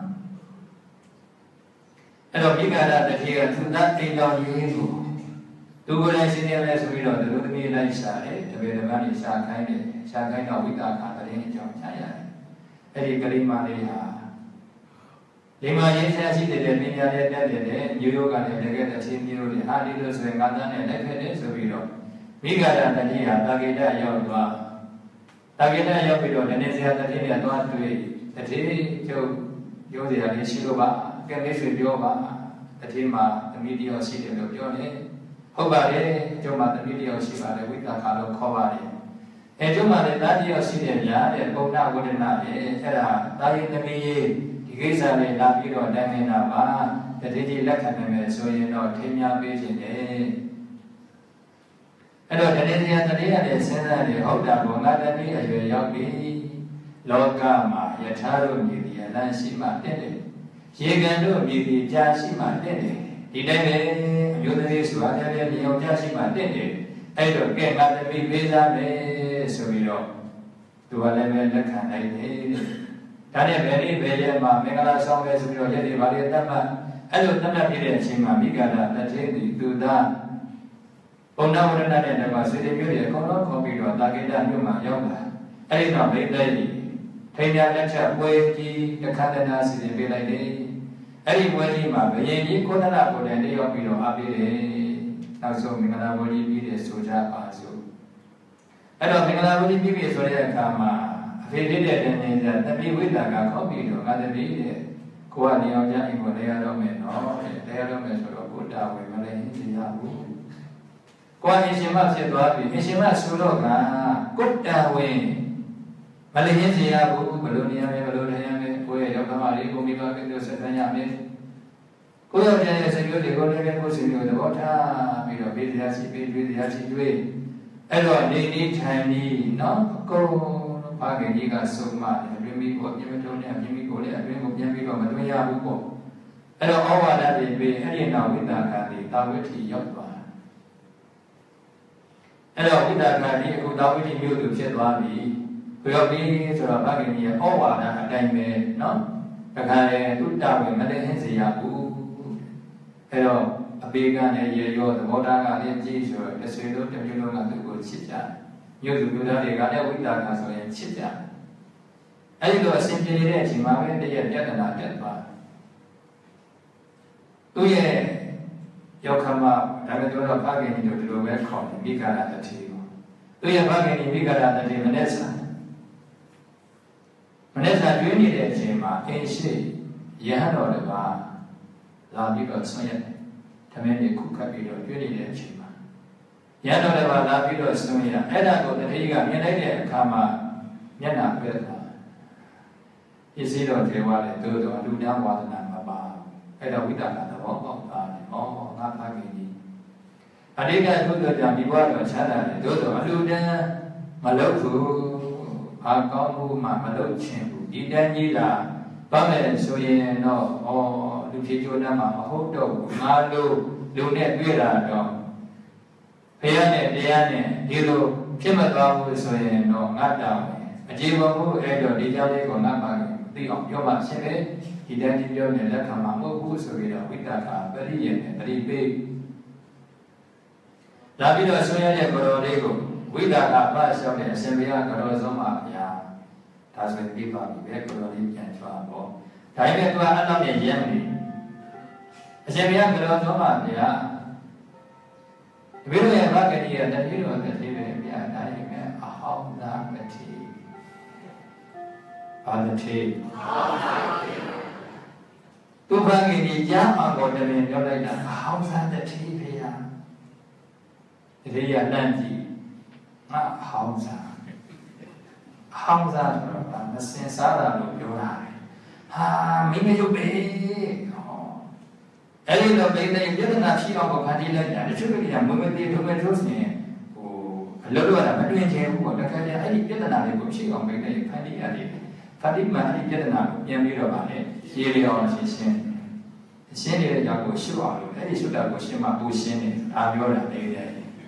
S1: အဲ့တော့မိဂါရတတိယသူသားအိမ်တော်ကြီးကိုသူကိုယ်တိုင်ရှင်းရလဲဆိုပြီးတော့သူတို့သမီးလိုက်ရှာတယ်တပည့်တော်ကနေရှာခိုင်းတယ်ရှာခိုင်းတော့ဝိတာခါတရင်အကြောင်းချရတယ်အဲ့ဒီကလေးမလေးဟာဒီမှာရင်းဆရာရှိတဲ့ပညာရဲ့တက်တဲ့မျိုးရိုးကလည်းတကယ်တချင်းမျိုးတွေဟာဒီလိုဆိုရင်ငါသားနဲ့လက်ခဲ့တယ်ဆိုပြီးတော့မိဂါရတတိယတာဂေတရောက်သွားတာဂေတရောက်ပြီးတော့လည်းဆရာတတိယသွားတွေ့တတိကျုပ်ပြောစရာလေးရှိလို့ပါကဲလေးဆွေပြောပါတတိမှာသမီးတယောက်ရှိတယ်လို့ပြောတယ်ဟုတ်ပါတယ်ကျုံမှာသမီးတယောက်ရှိပါတယ်ဝိသခါလို့ခေါ်ပါတယ်အဲကျုံမှာလည်းသားတယောက်ရှိတယ်ဗျာတဲ့ပုံနာဝဒနာလေအဲ့ဒါတာယသမီးရေးဒီကိစ္စလေးလာပြီးတော့တိုင်းနေတာပါတတိတိလက်ခံနိုင်မယ်ဆိုရင်တော့ထင်းများပေးခြင်းတယ်အဲ့တော့တတိယတတိယလည်းစဉ်းစားတယ်ဟုတ်တာဘောငါတတိအရွယ်ရောက်ပြီလောကမှာယထာတို့မြည်သည်အလန့်ရှိမှတင့်တယ်ရေကန်တို့မြည်သည်ကြာရှိမှတင့်တယ်ဒီတိုင်းပဲအမျိုးသမီးဆိုတာလည်းလည်းမြောင်ကြာရှိမှတင့်တယ်အဲ့တော့ကဲငါသမီးပေးစားမယ်ဆိုပြီးတော့သူကလည်းပဲလက်ခံနိုင်တယ်ဒါနဲ့ဗေဒီဗေရဲမှာမင်္ဂလာဆောင်ပဲဆိုပြီးတော့ရက်ဒီဘာလေးတတ်မှတ်အဲ့လိုတတ်မှတ်ပြတဲ့အချိန်မှာမိဂါရတထေသည်သူသားပုံနာဝရဏနဲ့တပါစေတမျိုးတွေအကုန်လုံးခေါ်ပြီးတော့တာကိတမြို့မှာရောက်လာအဲ့ဒီတော့မိတ်တဲ့ကြီးထိညာလက်ချက်ပွဲကြီးတခါတနာစီစဉ်ပေးလိုက်တယ်အဲ့ဒီပွဲကြီးမှာဘယင်ကြီးကိုဏနာကိုတည်းတရောက်ပြီးတော့အားပေးတယ်နောက်ဆုံးမင်္ဂလာပွဲကြီးပြီးတယ်ဆိုကြပါစို့အဲ့တော့မင်္ဂလာပွဲကြီးပြီးပြီဆိုတဲ့အခါမှာအဖေလေးတဲ့တဲ့နေတဲ့တပိဝိတာကခေါ်ပြီးတော့ငါတပိတဲ့ကိုကနေအောင်ကြအိမ်ကိုလဲရတော့မယ်နော်လဲရတော့မယ်ဆိုတော့ဘုဒ္ဓဝေမလဲဟင်းစီရဘူးကိုယ်အရှင်မဖြစ်သွားပြီအရှင်မဆိုတော့ကကုတ္တဝေမလဲဟင်းစီရဘူးဘလို့နေရမယ်ဘလို့နေရမယ်ကိုယ့်ရဲ့ရောက်ခမလေးကိုမိဘကိစ္စဆက်ဆံရမယ်ကိုယ့်ရဲ့ရဲ့စိတ်မျိုးတွေကိုလည်းကိုယ်စိတ်မျိုးသဘောထားပြီးတော့ပေးတရားရှိပေးတွေးတရားရှိတွေးအဲ့တော့နေနေထိုင်နေနော်အကုန်လုံးဘာကကြီးကဆုံးမတယ်ပြင်းပြီးကိုပြင်းမထုံးနဲ့ပြင်းပြီးကိုလည်းအတွင်းကိုပြန်ပြီးတော့မသွင်းရဘူးပေါ့အဲ့တော့ဩဝါဒတွေပေးအဲ့ဒီနောက်ဝိတာကတိတာဝိထိရောက်သွားအဲ့တော့ဝိတာကတိအခုတာဝိထိမျိုးသူဖြစ်သွားပြီဘယ်ရောက်ပြီဆိုတော့ဘာကကြီးရဲ့ဩဝါဒအတိုင်းပဲနော်တခါလေသူတာဝင်မလဲဟင်းစေရဘူးအဲ့တော့အပေကနဲ့ရေရောသဘောထားကလည်းကြည့်ဆိုတော့တစ်ဆွေလုံးတစ်မျိုးလုံးကသူ့ကိုချစ်ကြတယ်မြို့သူမြို့သားတွေကလည်းဝိတာကဆိုရင်ချစ်ကြတယ်အဲ့ဒီလိုအစဉ်ပြေတဲ့အချိန်မှာပဲတရက်ပြဿနာတက်သွားသူ့ရဲ့ရောက်ခမဒါပေမဲ့တို့တော့ဖခင်ကြီးတို့ဒီလိုပဲခေါ်တယ်မိဂါရတတိကိုသူ့ရဲ့ဖခင်ကြီးမိဂါရတတိမနေ့စာမနေ့စာကျွေးနေတဲ့အချိန်မှာအင်းရှိရဟန်းတော်တွေပါလာပြီးတော့ဆွံ့ရတယ်ထမင်းတွေခုခတ်ပြီးတော့ကျွေးနေတဲ့အချိန်မှာရဟန်းတော်တွေပါလာပြီးတော့ဆွံ့ရအဲ့ဒါကိုတတိကမြင်လိုက်တဲ့အခါမှာမျက်နှာပြတ်သွားပစ္စည်းတော်တွေဝါလေတို့တော့လူများဝါဒနာမပါအဲ့တော့ဝိတ္တကသဘောပေါက်တာလေဩငါဖခင်ကြီးအတိတ်ကတို့တော့ကြာဒီဘဝတော့ချမ်းသာတယ်တို့တော့အလူတန်းမလုပ်ဘူးဘာကောင်းမှုမှမလုပ်ချင်ဘူးဒီတန်းကြီးတာဘာမဲ့ဆိုရင်တော့ဩလူဖြစ်ကြိုးတန်းမှာမဟုတ်တော့ဘူးငါတို့လူနဲ့တွေ့တာတော့ဘုရားနဲ့တရားနဲ့ဒီလိုဖြစ်မသွားဘူးဆိုရင်တော့ငါတောင်းအကျေပေါ်မှုအဲ့တော့ဒီကြောင့်လေးကိုငါပါသိအောင်ပြောပါရှင်လေဒီတန်းကြီးပြောနေလက်ခံမှာမဟုတ်ဘူးဆိုပြီးတော့ဝိတ္တကပရိယေနဲ့ပရိပေလာပြီးတော့ဆွေးရတဲ့ကိုတော်လေးကိုဝိတ္တကပါလျှောက်တဲ့အရှင်ဘုရားကိုတော်ဆုံးပါဗျာဒါဆိုရင်ပြီးပါပြီပဲကိုတော်လေးပြန်ချွားပေါ့ဒါပေမဲ့သူကအနောက်နဲ့ရဲမနေအရှင်ဘုရားကိုတော်ဆုံးပါဗျာတပည့်တော်ရဲ့ဘာကတိရတတိတော်တဲ့သေးပဲဗျာဒါရင်ပဲအဟောင်းသားမတိဘာတတိသူဘာကတိကြားအောင်ကိုတမင်ပြောလိုက်တာအဟောင်းသားတတိဖေရတတိယလန့်ကြည့်ငါအဟောင်းသားအဟောင်းသားဆိုတော့မစင်စားတာလို့ပြောတာဟာမိမရုပ်ပဲအဲ့ဒီတော့ပိတဲ့ပြဿနာရှိအောင်ကိုဖန်တီးလိုက်တာတချို့တွေကမမသေးဘုံမဲ့လို့ဆိုရင်ဟိုအလုပ်လုပ်ရတာမတွင်ချင်ဘူးပေါ့တခါကျအဲ့ဒီပြဿနာလေးကိုရှိအောင်ပိတဲ့ဖန်တီးရတယ်ဖန်တီးမှအဲ့ဒီပြဿနာကိုပြန်ပြီးတော့ဗာလေရေးရအောင်ရှင်းရှင်းရှင်းနေတဲ့ကြောင့်ကိုရှုအောင်လို့အဲ့ဒီရှုတာကိုရှင်းမှပူရှင်းတယ်ဒါပြောတာလေးတဲ့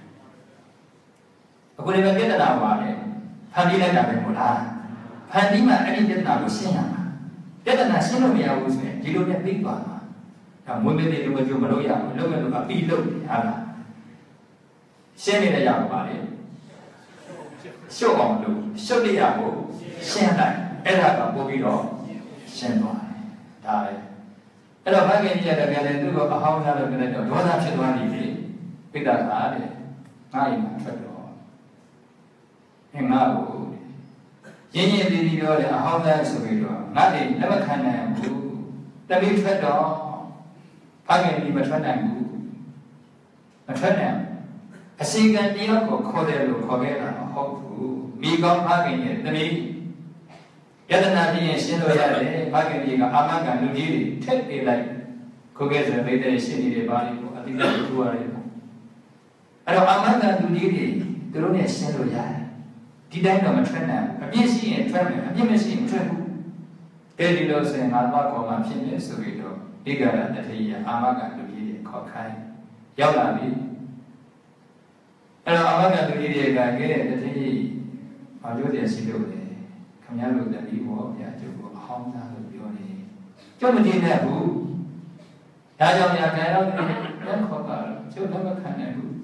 S1: အခုဒီပြဿနာပါလေဖန်တီးလိုက်တာပဲမို့လားဖန်တီးမှအဲ့ဒီပြဿနာကိုရှင်းရမှာပြဿနာရှင်းလို့မရဘူးဆိုရင်ဒီလိုနဲ့ပြီးသွားမှာဒါမွေးမေးတဲ့လူမကျိုးမလုပ်ရဘူးလုပ်မဲ့လူကပြီးလုပ်တယ်ဟာလားရှင်းနေတဲ့ရပါပါလေရှုပ်အောင်လုပ်ရှုပ်ရဖို့ရှင်းလိုက်အဲ့ဒါကပို့ပြီးတော့ရှင်းသွားတယ်ဒါပဲအဲ့တော့ဘဂင်ကြီးရတဲ့ပြန်လေသူ့ကိုအဟောင်းသားလို့ပြောလိုက်တော့ဒေါသဖြစ်သွားပြီလေပိဋကသာတဲ့ငါ့အိမ်မှာထွက်တော့ဟင်ငါ့ကိုရင်းရင်းသေးသေးပြောတယ်အဟောင်းသားဆိုပြီးတော့ငါ့အိမ်လက်မခံနိုင်ဘူးတပိထွက်တော့ဖခင်ကြီးမထွက်နိုင်ဘူးမထွက်နိုင်အစီကံတယောက်ကိုခေါ်တယ်လို့ခေါ်ခဲ့တာမဟုတ်ဘူးမိကောင်းဖခင်ရဲ့တမီးယတနာပြင်းရှင်းလို့ရတယ်ဖခင်ကြီးကအာမခံလူကြီးတွေထက်ပေးလိုက်ခိုးခဲ့ဆိုမိတဲ့ရှင်းနေတဲ့ပါဠိကိုအတိအကျထူရတယ်အဲ့တော့အာမခံလူကြီးတွေသူတို့နဲ့ရှင်းလို့ရတယ်ဒီတိုင်းတော့မထွက်နိုင်အပြစ်ရှိရင်ထွက်မယ်အပြစ်မရှိရင်ထွက်ဘူးအဲဒီလိုဆိုရင်ငါသွားခေါ်မှဖြစ်နေဆိုပြီးတော့ဧကရတတိယအာမကလူကြီးတွေခေါ်ခိုင်းရောက်လာပြီအဲ့တော့အာမကလူကြီးတွေကကဲတဲ့တတိယဘာလို့တည်းရှိလို့လဲခင်ဗျားတို့တတိဘောဗျာကျုပ်ကိုအဟောင်းသားလို့ပြောနေကျုပ်မတင်နဲ့ဘူးဒါကြောင့်ညာခံတော့လက်ခေါ်ပါတော့ကျုပ်လည်းမခံနိုင်ဘူး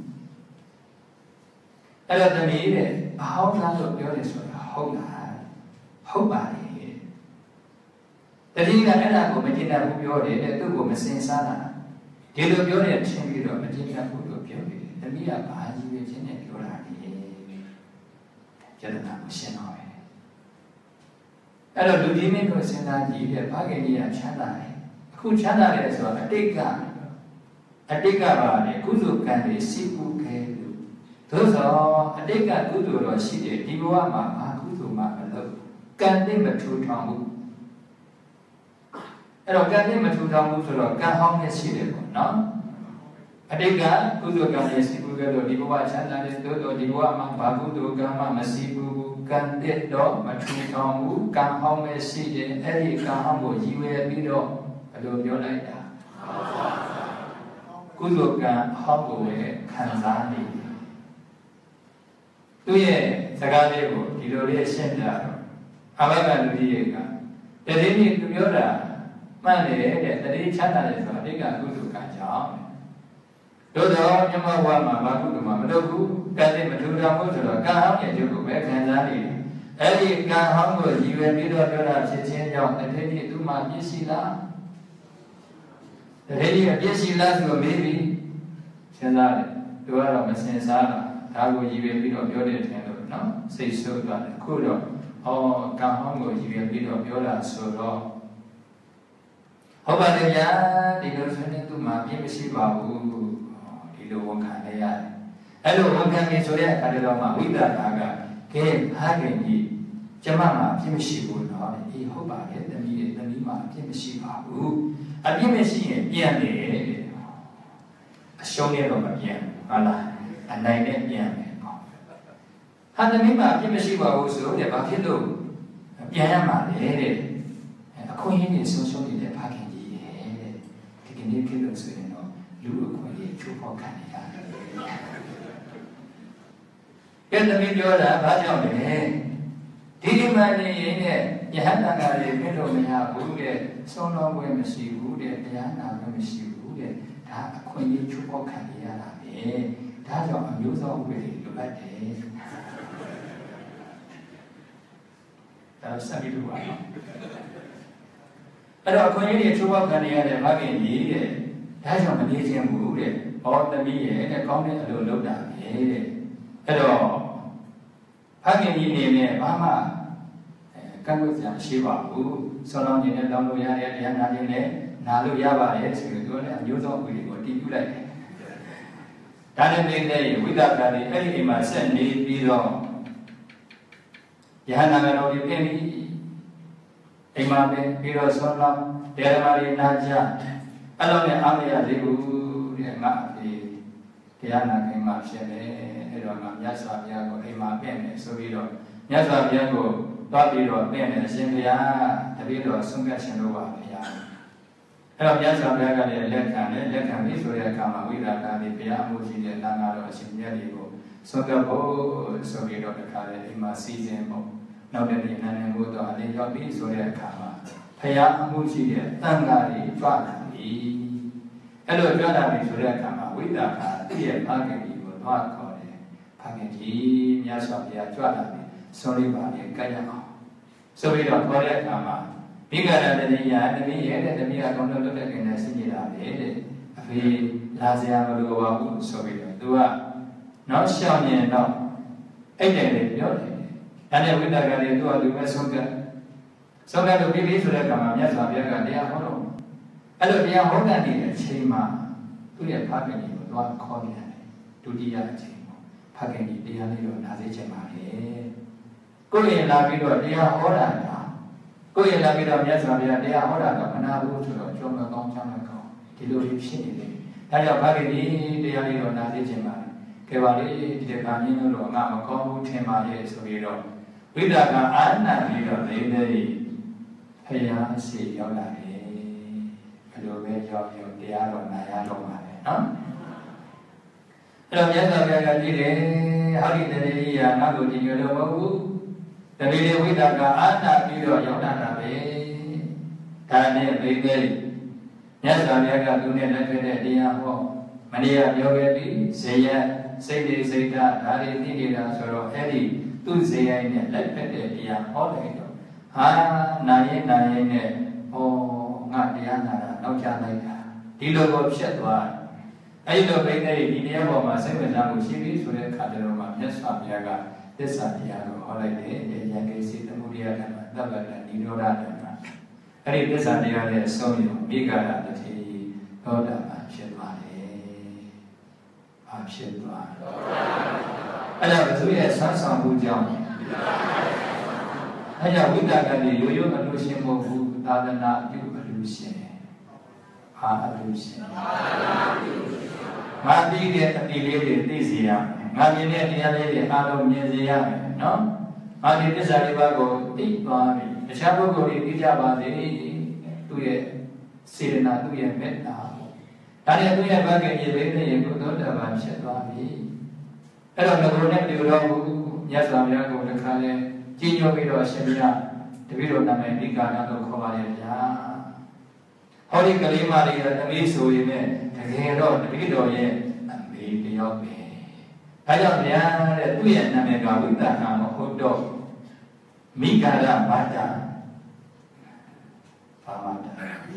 S1: အဲ့တော့တတိယတဲ့အဟောင်းသားလို့ပြောတယ်ဆိုတာဟုတ်လားဟုတ်ပါလေတတိယကအဲ့ဒါကိုမတင်နဲ့ဘူးပြောတယ်တဲ့သူ့ကိုမစင်စားတာဒီလိုပြောနေချင်းပြီးတော့မတင်နဲ့ဘူးလို့ပြောတယ်တတိယကဘာကြီးပဲချင်းနဲ့ပြောတာလေကျတဲ့တာမရှင်းတော့ဘူးအဲ့တော့လူကြီးမင်းတို့စဉ်းစားကြည့်တဲ့ဘာကင်ကြီးကချမ်းသာတယ်အခုချမ်းသာတယ်ဆိုတော့အတိတ်ကအတိတ်ကပါလေကုသိုလ်ကံတွေစီပူခဲလို့သို့သောအတိတ်ကကုသိုလ်တော့ရှိတယ်ဒီဘဝမှာဘာကုသိုလ်မှမလုပ်ကံတိမထူထောင်ဘူးအဲ့တော့ကံတိမထူထောင်ဘူးဆိုတော့ကံဟောင်းနဲ့ရှိတယ်ပေါ့နော်အတိတ်ကကုသိုလ်ကံတွေစီပူခဲလို့ဒီဘဝချမ်းသာတယ်သို့သောဒီဘဝမှာဘာကုသိုလ်ကံမှမစီပူဘူးကံတဲ့တော့မထူထောင်ဘူးကံဟောင်းပဲရှိတယ်အဲ့ဒီကံဟောင်းကိုရည်ရွယ်ပြီးတော့ဘယ်လိုပြောလိုက်တာကုသိုလ်ကံဟောင်းကိုပဲခံစားနေတယ်သူရဲ့စကားလေးကိုဒီလိုလေးရှင်းပြတော့အဘကလူကြီးကတတိယသူပြောတာမှန်တယ်တဲ့တတိယချမ်းသာတယ်ဆိုတာအတိတ်ကကုသိုလ်ကံကြောင့်တို့တော့မြမဘဝမှာဘာကုသိုလ်မှမလုပ်ဘူးကံနဲ့မထူထောင်ဘူးဆိုတော့ကံဟောင်းရဲ့အကျိုးကိုပဲခံစားနေတယ်အဲ့ဒီကံဟောင်းကိုရည်ရွယ်ပြီးတော့ပြောတာဖြစ်ခြင်းကြောင့်တတိယသူမှပြည့်စည်လားတတိယပြည့်စည်လားဆိုတော့မေးပြီးစဉ်းစားတယ်သူကတော့မစဉ်းစားတာဒါကိုရည်ရွယ်ပြီးတော့ပြောတယ်ထင်လို့နော်စိတ်ဆိုးသွားတယ်အခုတော့ဩကံဟောင်းကိုရည်ရွယ်ပြီးတော့ပြောတာဆိုတော့ဟုတ်ပါတယ်ဗျာဒီလိုဆိုရင်သူမှပြည့်မရှိပါဘူးဒီလိုဝန်ခံရရတယ်အဲ့လိုဝန်ခံနေဆိုတဲ့အခါတော့မှဝိသကာကကဲဟာခင်ကြီးကျမမှာအပြစ်မရှိဘူးနော်အေးဟုတ်ပါတယ်တမီးရဲ့တမီးမှာအပြစ်မရှိပါဘူးအပြစ်မရှိရင်ပြန်တယ်အရှုံးနဲ့တော့မပြန်ဟုတ်လားအနိုင်နဲ့ပြန်တယ်ပေါ့ဟာတမီးမှာအပြစ်မရှိပါဘူးဆိုတဲ့ဘာဖြစ်လို့ပြန်ရမှာလဲတဲ့အခွင့်အရေးတွေဆုံးရှုံးနေတဲ့ဘာခင်ကြီးရဲ့ဒီကနေ့ဖြစ်လို့ဆိုရင်တော့လူအခွင့်အရေးချိုးဖောက်ခံနေရတယ်ကဲတမီးပြောတာဘာကြောင့်လဲဒီဒီမှနေရင်တဲ့ယဟန်တန်ဃာတွေမြတ်လို့မရဘူးတဲ့ဆုံးတော်ပွဲမရှိဘူးတဲ့တရားနာပွဲမရှိဘူးတဲ့ဒါအခွင့်အရေးချိုးဖောက်ခံရတာပဲဒါကြောင့်အမျိုးသားဥပဒေလိုအပ်တယ်ဒါစပြီးလို့ပါနော်အဲ့တော့အခွင့်အရေးချိုးဖောက်ခံရတဲ့ဘာခင်ကြီးတဲ့ဒါကြောင့်မနေခြင်းဘူးတဲ့ဟောသမီးရဲ့တဲ့ကောင်းတဲ့အလိုလုပ်တာပဲတဲ့အဲ့တော့ဖခင်ကြီးနေနဲ့ဘာမှကန့်ကွက်စရာမရှိပါဘူးဆောင်းလောင်းနေနဲ့လောင်းလို့ရတယ်တရားနာခြင်းနဲ့နာလို့ရပါတယ်ဆိုပြီးတော့လည်းအမျိုးဆုံးအခွင့်အရေးကိုတည်ပြုလိုက်တယ်ဒါနဲ့နေတဲ့ဝိသကာလေးအဲ့ဒီအိမ်မှာဆက်နေပြီးတော့ယဟနာတော်ကြီးပြင်ပြီးအိမ်မှာပဲပြီးတော့ဆောင်းလောင်းတရားဓမ္မတွေနာကြအဲ့လိုနဲ့အားမရသေးဘူးတဲ့ငါအဖေတရားနာခင်မှာဖြစ်တယ်အဲ့တော့ငါမြတ်စွာဘုရားကိုအိမ်မှာပြင်တယ်ဆိုပြီးတော့မြတ်စွာဘုရားကိုသွားပြီးတော့ပြင်တယ်အရှင်ဘုရားတပည့်တော်ဆုံးဖြတ်ရှင်လို့ပါဘုရားအဲ့တော့မြတ်စွာဘုရားကလည်းလက်ခံတယ်လက်ခံပြီးဆိုတဲ့အခါမှာဝိရာကလေးဘုရားအမှုကြီးတဲ့နာငါတော်အရှင်မြတ်လေးကိုဆုံးဖြတ်ဖို့ဆိုပြီးတော့တခါလေအိမ်မှာစီစဉ်ဖို့နောက်တဲ့နေ့နာနေမှုတော့အရင်ရောက်ပြီးဆိုတဲ့အခါမှာဘုရားအမှုကြီးတဲ့တန်ခါလေးကြွလာပြီအဲ့လိုကြွလာပြီဆိုတဲ့အခါမှာဝိရာကသူ့ရဲ့ဖခင်ကြီးကိုသွားခေါ်တယ်ဖခင်ကြီးမြတ်စွာဘုရားကြွလာပြီဆုံးလေးပါလေကြိုက်ရအောင်ဆိုပြီးတော့ခေါ်တဲ့အခါမှာမိဂရတတိယတတိယတဲ့တတိယကောင်းတော့လွတ်တဲ့ခင်နဲ့ဆင်းကြတာပဲတဲ့အဖေလာစရာမလိုပါဘူးဆိုပြီးတော့သူကနောက်ရှောင်ရင်တော့အဲ့တယ်လေပြောတယ်ဒါနဲ့ဝိတ္တကလေးသူကသူပဲဆုံးကဆုံးကလို့ပြီးပြီဆိုတဲ့အခါမှာမြတ်စွာဘုရားကတရားဟောတော့အဲ့လိုတရားဟောတဲ့နေတဲ့အချိန်မှာသူ့ရဲ့ဖခင်ကြီးကိုသွားခေါ်နေတယ်ဒုတိယအချိန်ပေါ့ဖခင်ကြီးတရားလေးတော့နားစေချင်ပါလေကိုယ်ရင်လာပြီးတော့တရားဟောတာကကိုယ်ရင်လာပြီးတော့မြတ်စွာဘုရားတရားဟောတာကမနာဘူးဆိုတော့ကြုံမကောင်းချမ်းမကောင်းဒီလိုလေးဖြစ်နေတယ်ဒါကြောင့်ဘာခင်ကြီးတရားလေးတော့နားစေချင်ပါလေကကဲပါလေဒီတခါမြင်လို့တော့ငါမကောင်းဘူးထင်ပါရဲ့ဆိုပြီးတော့ဝိဒါကအာနာပြီးတော့နေနေဖယားစီရောက်လာတယ်ဘယ်လိုပဲရောက်ရောက်တရားတော်နာရတော့ပါလေနော်အဲ့တော့မြတ်စွာဘုရားကကြည့်တယ်ဟာဒီတရေကြီးကငါ့ကိုကြည်ညိုလို့မဟုတ်ဘူးတရေလေးဝိဒါကအာနာပြီးတော့ရောက်လာတာပဲဒါနဲ့ဘိသိမြတ်စွာဘုရားကသူနဲ့လက်ထက်တဲ့တရားဟောမနေ့ကပြောခဲ့ပြီးဇေယစိတ်တွေစိတ်ဓာတ်ဒါတွေသိနေတာဆိုတော့အဲ့ဒီသူ့ဇေယနဲ့လက်ဖက်တဲ့တရားဟောလိုက်တော့ဟာနာရင်နာရင်နဲ့ဟောငါတရားနာတာနောက်ကျလိုက်တာဒီလိုကိုဖြတ်သွားအဲ့လိုပိနေဒီတရားပေါ်မှာစိတ်ဝင်စားမှုရှိပြီဆိုတဲ့အခါကျတော့မှမြတ်စွာဘုရားကသစ္စာတရားကိုဟောလိုက်တယ်ဉာဏ်ကိစ္စသမုဒိယဓမ္မသဗ္ဗတနိရောဓဓမ္မအဲ့ဒီသစ္စာတရားရဲ့အဆုံးရောမိဂါရတတိသောတာပန်ဖြစ်သွားတယ်။ဘာဖြစ်သွားလဲ။အဲ့ဒါဘုရားရဲ့ဆန်းဆောင်မှုကြောင့်အဲ့ဒါဝိတ္တကနေရိုးရိုးအလူရှင်မဟုတ်ဘူးသာသနာပြုအလူရှင်။ဘာအလူရှင်။ငါသိတဲ့အတိလေးတွေသိစေရမယ်။ငါမြင်တဲ့တရားလေးတွေအားလုံးမြင်စေရမယ်နော်။ငါဒီသစ္စာလေးပါးကိုသိသွားပြီ။တခြားပုဂ္ဂိုလ်တွေသိကြပါစေ။သူ့ရဲ့စေတနာသူ့ရဲ့မေတ္တာဒါနဲ့သူ့ရဲ့ဘဂရေလေးနဲ့ကိုသောတာပန်ဖြစ်သွားပြီအဲ့တော့ငကိုနဲ့ဒီလိုတော့မြတ်စွာဘုရားကိုတခါလဲကြီးညိုပြီးတော့ရှင်ဘုရားတပည့်တော်နာမည်ဒီကာနာကိုခေါ်ပါရဲ့ဗျာဟောဒီကလေးမလေးရဲ့တပည့်ဆိုရင်လည်းတကယ်တော့တပည့်တော်ရဲ့အမေတယောက်ပဲဒါကြောင့်ဗျာတဲ့သူ့ရဲ့နာမည်ကဝိသကမဟုတ်တော့မိဂါရမတ္တဘာမတ္တ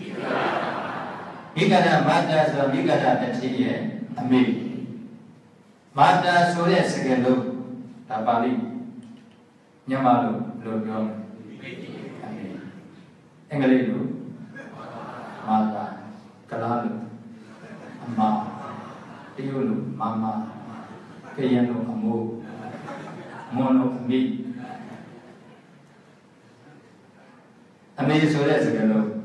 S1: မိဂရမာတာဆိုမိဂရတတိရဲ့အမေမာတာဆိုတဲ့စကားလုံးဒါပါဠိညမလို့လို့ပြောမယ်အမေအင်္ဂလိပ်လို့မာတာကလားလို့အမတရုတ်လို့မမကရန်လို့အမိုးမွန်လို့အမေအမေဆိုတဲ့စကားလုံး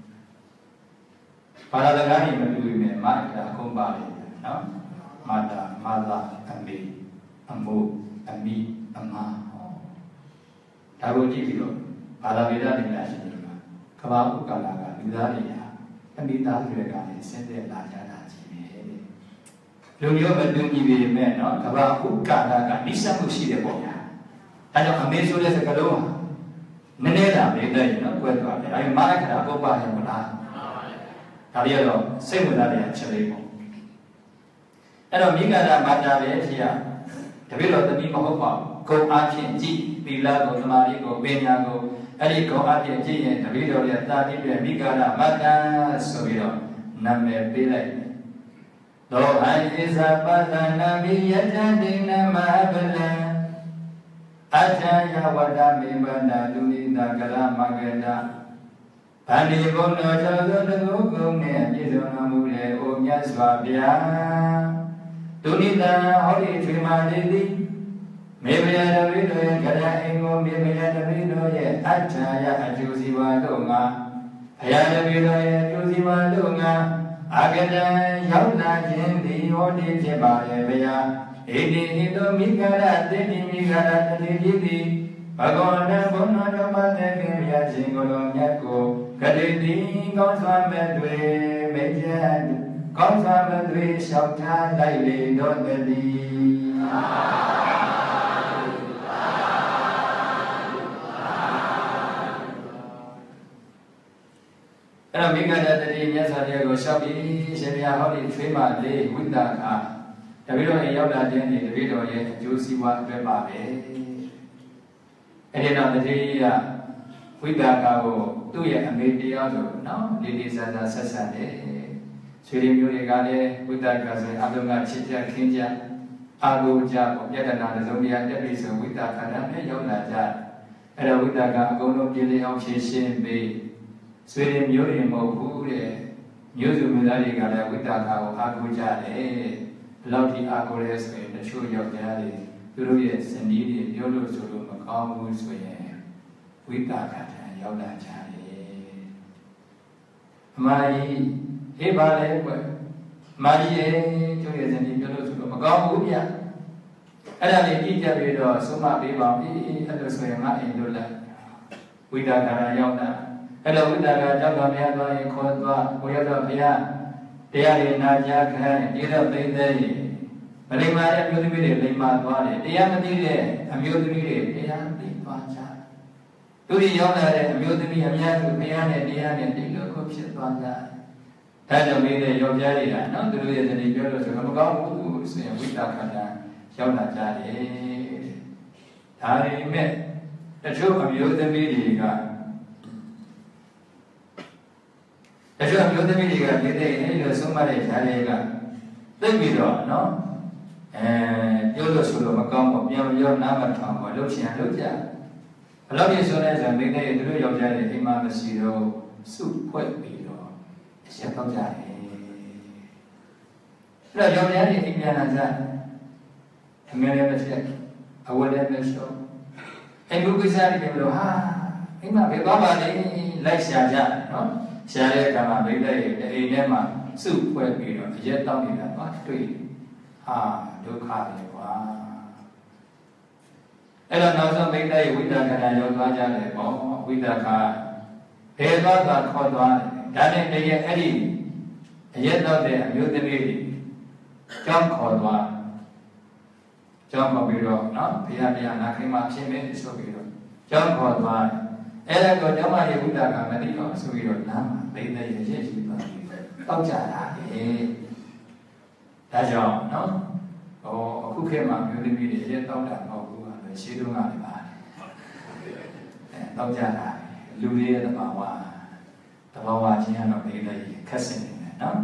S1: ဘာသာစကားကြီးမတူဘူးမာတာအကုန်ပါလေနော်မာတာမာသာအမေအမိုးအမိအမဒါကိုကြည့်ပြီးတော့ဘာသာဗေဒပညာရှင်တွေကကဘာဥက္ကလာကလူသားတွေဟာအမိသားတွေကလည်းဆင်းသက်လာကြတာကြီးပဲလူမျိုးမတူညီပေမဲ့နော်ကဘာဥက္ကလာကနိစ္စမှုရှိတယ်ပေါ့ဗျာဒါကြောင့်အမေဆိုတဲ့စကားလုံးဟာနည်းနည်းတာပဲတဲ့နော်ကွဲသွားတယ်အဲဒီမာရခရာပုပ္ပါရမလားဒါလေးကတော့စိတ်ဝင်စားတဲ့အချက်လေးပေါ့အဲ့တော့မိဂန္ဓမာတာပဲဖြစ်ရတပည့်တော်သမီးမဟုတ်ပါဘူးဂုံအားဖြင့်ကြည်သီလကိုသမာဓိကိုပညာကိုအဲ့ဒီဂုံအားဖြင့်ကြည်ရင်တပည့်တော်ရဲ့တာတိပြမိဂန္ဓမာတာဆိုပြီးတော့နာမည်ပေးလိုက်သောဟိဣဇပသနာမိယတတိနမဘလံအထာယဝတ္တမိမနာလူနိတကရမဂတဗန္ဒီဘုံတော်ကျော်သောတကုကုံနဲ့ပြည့်စုံတော်မူတဲ့အိုမြတ်စွာဘုရားဒုနိတံဟောဒီထွေမာတိတိမေဘယတပိတို့ရဲ့ကရအင်ကိုမေဘယတပိတို့ရဲ့အထာယအကျိုးစီပွားတို့ငါဘုရားတပိတို့ရဲ့အကျိုးစီပွားတို့ငါအာဂတံရောက်လာခြင်းဒီဟောဒီဖြစ်ပါရဲ့ဘုရားဣတိဟိတောမိဂရတေတိမိဂရတတိတိတိဘဂဝန္တဘုံတော်တော်မှာတဲ့ခင်ဗျာရှင်ကိုယ်တော်မြတ်ကိုကတိတိကောင်းစွာမဲ့တွေမေကျန်ကောင်းစွာမဲ့တွေလျှောက်ထားလိုက်လေတော့တည်းအဲ့တော့မိဂန္ဓတတိမြတ်စွာဘုရားကိုလျှောက်ပြီးရှင်ဘုရားဟောဒီထွေးမှလေးဝိသကတပည့်တော်ရဲ့ရောက်လာခြင်းနဲ့တပည့်တော်ရဲ့အကျိုးစီးပွားအတွက်ပါပဲအဲ့ဒီတော့တတိယဝိသကကိုသူ့ရဲ့အမေတရားဆိုနော်လေးလေးစားစားဆက်ဆက်တယ်ဆွေရမျိုးတွေကလည်းဝိသကဆိုအလုံးကချစ်ကြခင်းကြအာဟုကြပေါ့ယတနာတစုံတရားတက်ပြီဆိုဝိသကရနဲ့ရောက်လာကြအဲ့တော့ဝိသကအကုန်လုံးပြည်လည်အောင်ဖြည့်ရှင်းပြီးဆွေရမျိုးတွေမဟုတ်ဘူးတဲ့မျိုးစုမျိုးသားတွေကလည်းဝိသကကိုအာဟုကြတယ်ဘယ်လောက်ဒီအာဟုလဲဆိုရင်တချို့ယောက်ျားတွေသူတို့ရဲ့စနီးတွေပြောလို့ဆိုလို့မကောင်းဘူးဆိုရင်ဝိသကထံရောက်လာကြတယ်အမကြီးဟေးပါလေကွအမကြီးရဲ့ကျိုးရဲ့စနီးပြောလို့ဆိုလို့မကောင်းဘူးဗျအဲ့ဒါလေးကြည့်ကြပြီးတော့ဆုံးမပေးပါဦးအေးအဲ့လိုဆိုရင်ငါအိမ်တို့လိုက်ဝိဒါကရာရောက်တာအဲ့လိုဝိဒါကကြောင့်တော်ဘုရားသွားရင်ခေါ်သွားကိုရတော့ဘုရားတရားရည်နာကြားခိုင်းဒီတော့သိသေးရင်မလိမ္မာတဲ့အမျိုးသမီးတွေလိမ္မာသွားတယ်တရားမသိတဲ့အမျိုးသမီးတွေတရားသိသွားကြသူတွေရောက်လာတဲ့အမျိုးသမီးအများစုဘုရားနဲ့တရားနဲ့ဒီလိုကိုဖြစ်သွားကြဒါကြောင့်မိတဲ့ယောက်ျားတွေကနော်သူတို့ရဲ့တတိပြောလို့ဆိုတော့မကောင်းဘူးဆိုရင်ဝိတာခန္ဓာရောက်လာကြတယ်ဒါပေမဲ့တချို့အမျိုးသမီးတွေကတချို့အမျိုးသမီးတွေကပြည့်တဲ့အဲ့လိုဆုံးမတဲ့ဈာတွေကသိပြီးတော့နော်အဲပြောလို့ဆိုလို့မကောင်းဘူးပြန်ပြောနားမထောင်ဘူးလှုပ်ရှင်လှုပ်ကြဘယ်လိုဖြစ်ဆိုလဲဆိုမိတဲ့သူတို့ယောက်ျားတွေအိမ်မှာမရှိတော့စုဖွဲ့ပြီးတော့အချက်ပေါက်ကြတယ်အဲ့တော့ယောက်ျားတွေအိမ်ပြန်လာကြအငယ်လေးမရှိအဝတ်လည်းမရှိအိမ်လူကိစ္စတွေပြောဟာအိမ်မှာဘယ်သွားပါလဲလိုက်ရှာကြနော်ရှာတဲ့အခါမှာမိတဲ့အိမ်ထဲမှာစုဖွဲ့ပြီးတော့အရက်တောက်နေတာတော့တွေ့ဟာဒုက္ခတွေကွာအဲ့တော့နောက်ဆုံးမိတဲ့ဝိဒါကရာရောက်သွားကြတယ်ပေါ့ဝိဒါကဘယ်သွားသွားခေါ်သွားတယ်ဒါနဲ့တကယ်အဲ့ဒီအရက်တောက်တဲ့အမျိုးသမီးတွေကြောင်းခေါ်သွားကြောင်းခေါ်ပြီးတော့နော်ဘုရားတရားနာခိုင်းမှဖြစ်မယ်ဆိုပြီးတော့ကြောင်းခေါ်သွားတယ်အဲ့ဒါကိုကျောင်းမရေဝိဒါကမသိတော့ဆိုပြီးတော့နားမှာမိတဲ့ရဲ့ရဲ့ရှိသွားပြီးတောက်ကြတာလေဒါကြောင့်နော်ဟောအခုခေတ်မှာမျိုးသမီးတွေရဲတောက်တာမဟုတ်ဘူးဟာရှင်းတော့ကလည်းပါတယ်အဲတောက်ကြတာလူတွေရဲ့တဘာဝတဘာဝချင်းကတော့မိတဲ့ရဲ့ခက်စင်နေတယ်နော်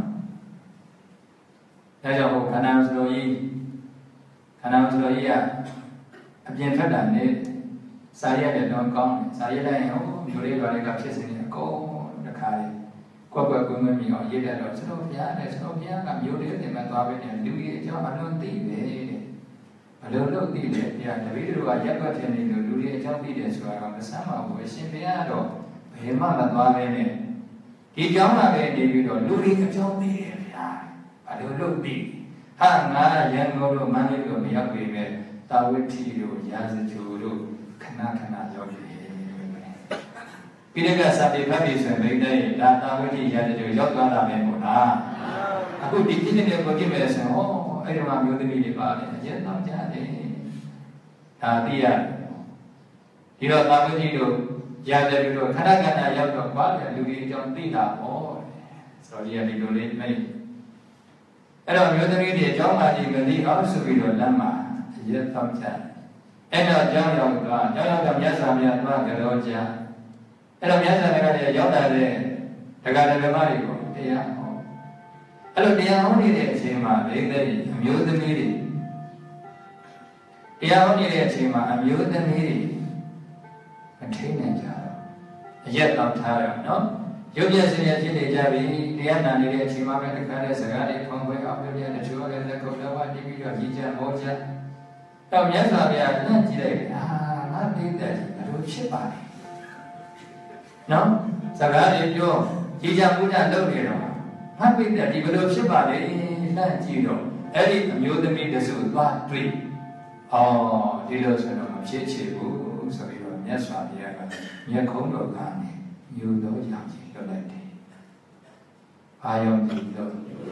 S1: ဒါကြောင့်ဟိုခန္ဓာစတော်ကြီးခန္ဓာစတော်ကြီးကအပြင်ထွက်တာနဲ့စာရက်တဲ့တော့ကောင်းတယ်စာရက်လိုက်ရင်ဟိုမျိုးလေးပါလေးကဖြစ်စင်နေအကုန်တခါလေးကွက်ကွက်ကွင်းကွင်းမြင်အောင်ရေးတတ်တော့ကျွန်တော်ဘုရားနဲ့ကျွန်တော်ဘုရားကမျိုးလေးတင်မှသွားပဲနေလူကြီးအကြောင်းအလွန်သိတယ်ဘယ်လိုလုပ်သိလဲဘုရားတပည့်တို့ကရက်ကွက်ဖြစ်နေလို့လူကြီးအကြောင်းသိတယ်ဆိုတာကမဆမ်းပါဘူးအရှင်ဘုရားတော့ဘယ်မှမသွားပဲနဲ့ဒီကြောင်းလာပဲနေပြီးတော့လူကြီးအကြောင်းသိတယ်ဘုရားဘယ်လိုလုပ်သိဟာငါရန်ကုန်တို့မန္တလေးတို့မရောက်ပြီပဲတာဝတိတို့ရာဇဂျူတို့ခဏခဏရောက်တယ်ပိဋကစာပေဖတ်ပြီးဆိုရင်မိတဲ့ဒါတာဝတိရာဇဂျူရောက်သွားတာပဲမို့လားအခုဒီကိစ္စတွေကိုကြည့်မယ်ဆိုရင်ဟောအဲ့ဒီမှာမျိုးသမီးတွေပါတယ်အရင်တော့ကြားတယ်ဒါသိရတယ်ဒီတော့တာဝတိတို့ရာဇဂျူတို့ခဏခဏရောက်တော့ဘာလဲလူကြီးအကြောင်းသိတာပေါ့ဆိုတော့ဒီကဒီလိုလေးမိတ်အဲ့တော့မျိုးသမီးတွေအကြောင်းမှဒီမသိအောင်ဆိုပြီးတော့လမ်းမှာအရက်တော့ကြအဲ့တော့ကြောင်းရောက်တော့ကြောင်းရောက်တော့မြတ်စွာဘုရားသွားကြတော့ကြအဲ့တော့မြတ်စွာဘုရားကရောက်တာတဲ့ဒကာဒကမတွေကိုတရားဟောအဲ့လိုတရားဟောနေတဲ့အချိန်မှာမိသက်အမျိုးသမီးတွေတရားဟောနေတဲ့အချိန်မှာအမျိုးသမီးတွေမထိန်နိုင်ကြတော့အရက်တော့ထားတော့နော်ရုပ်ပြစင်ရဖြစ်နေကြပြီတရားနာနေတဲ့အချိန်မှာပဲတခါတည်းစကားတွေဖွင့်ပွဲအောင်ပြောပြတဲ့ချိုးရတဲ့ကုလဝတိပြီးတော့ကြီးကြမောကြတော့မြတ်စွာဘုရားလန့်ကြည့်လိုက်အာငါသိတဲ့ဘယ်လိုဖြစ်ပါလဲနော်စကားတွေပြောကြီးကြမှုကြလုပ်နေတော့ငါသိတဲ့ဒီဘယ်လိုဖြစ်ပါလဲလန့်ကြည့်တော့အဲ့ဒီအမျိုးသမီးတစုသွားတွေ့အော်ဒီလိုဆိုတော့မဖြစ်ချေဘူးဆိုပြီးတော့မြတ်စွာဘုရားကမျက်ခုံးတော်ကနေယူတော့ရောင်ကြီးလွတ်လိုက်တယ်။အာယုံကြီးတော့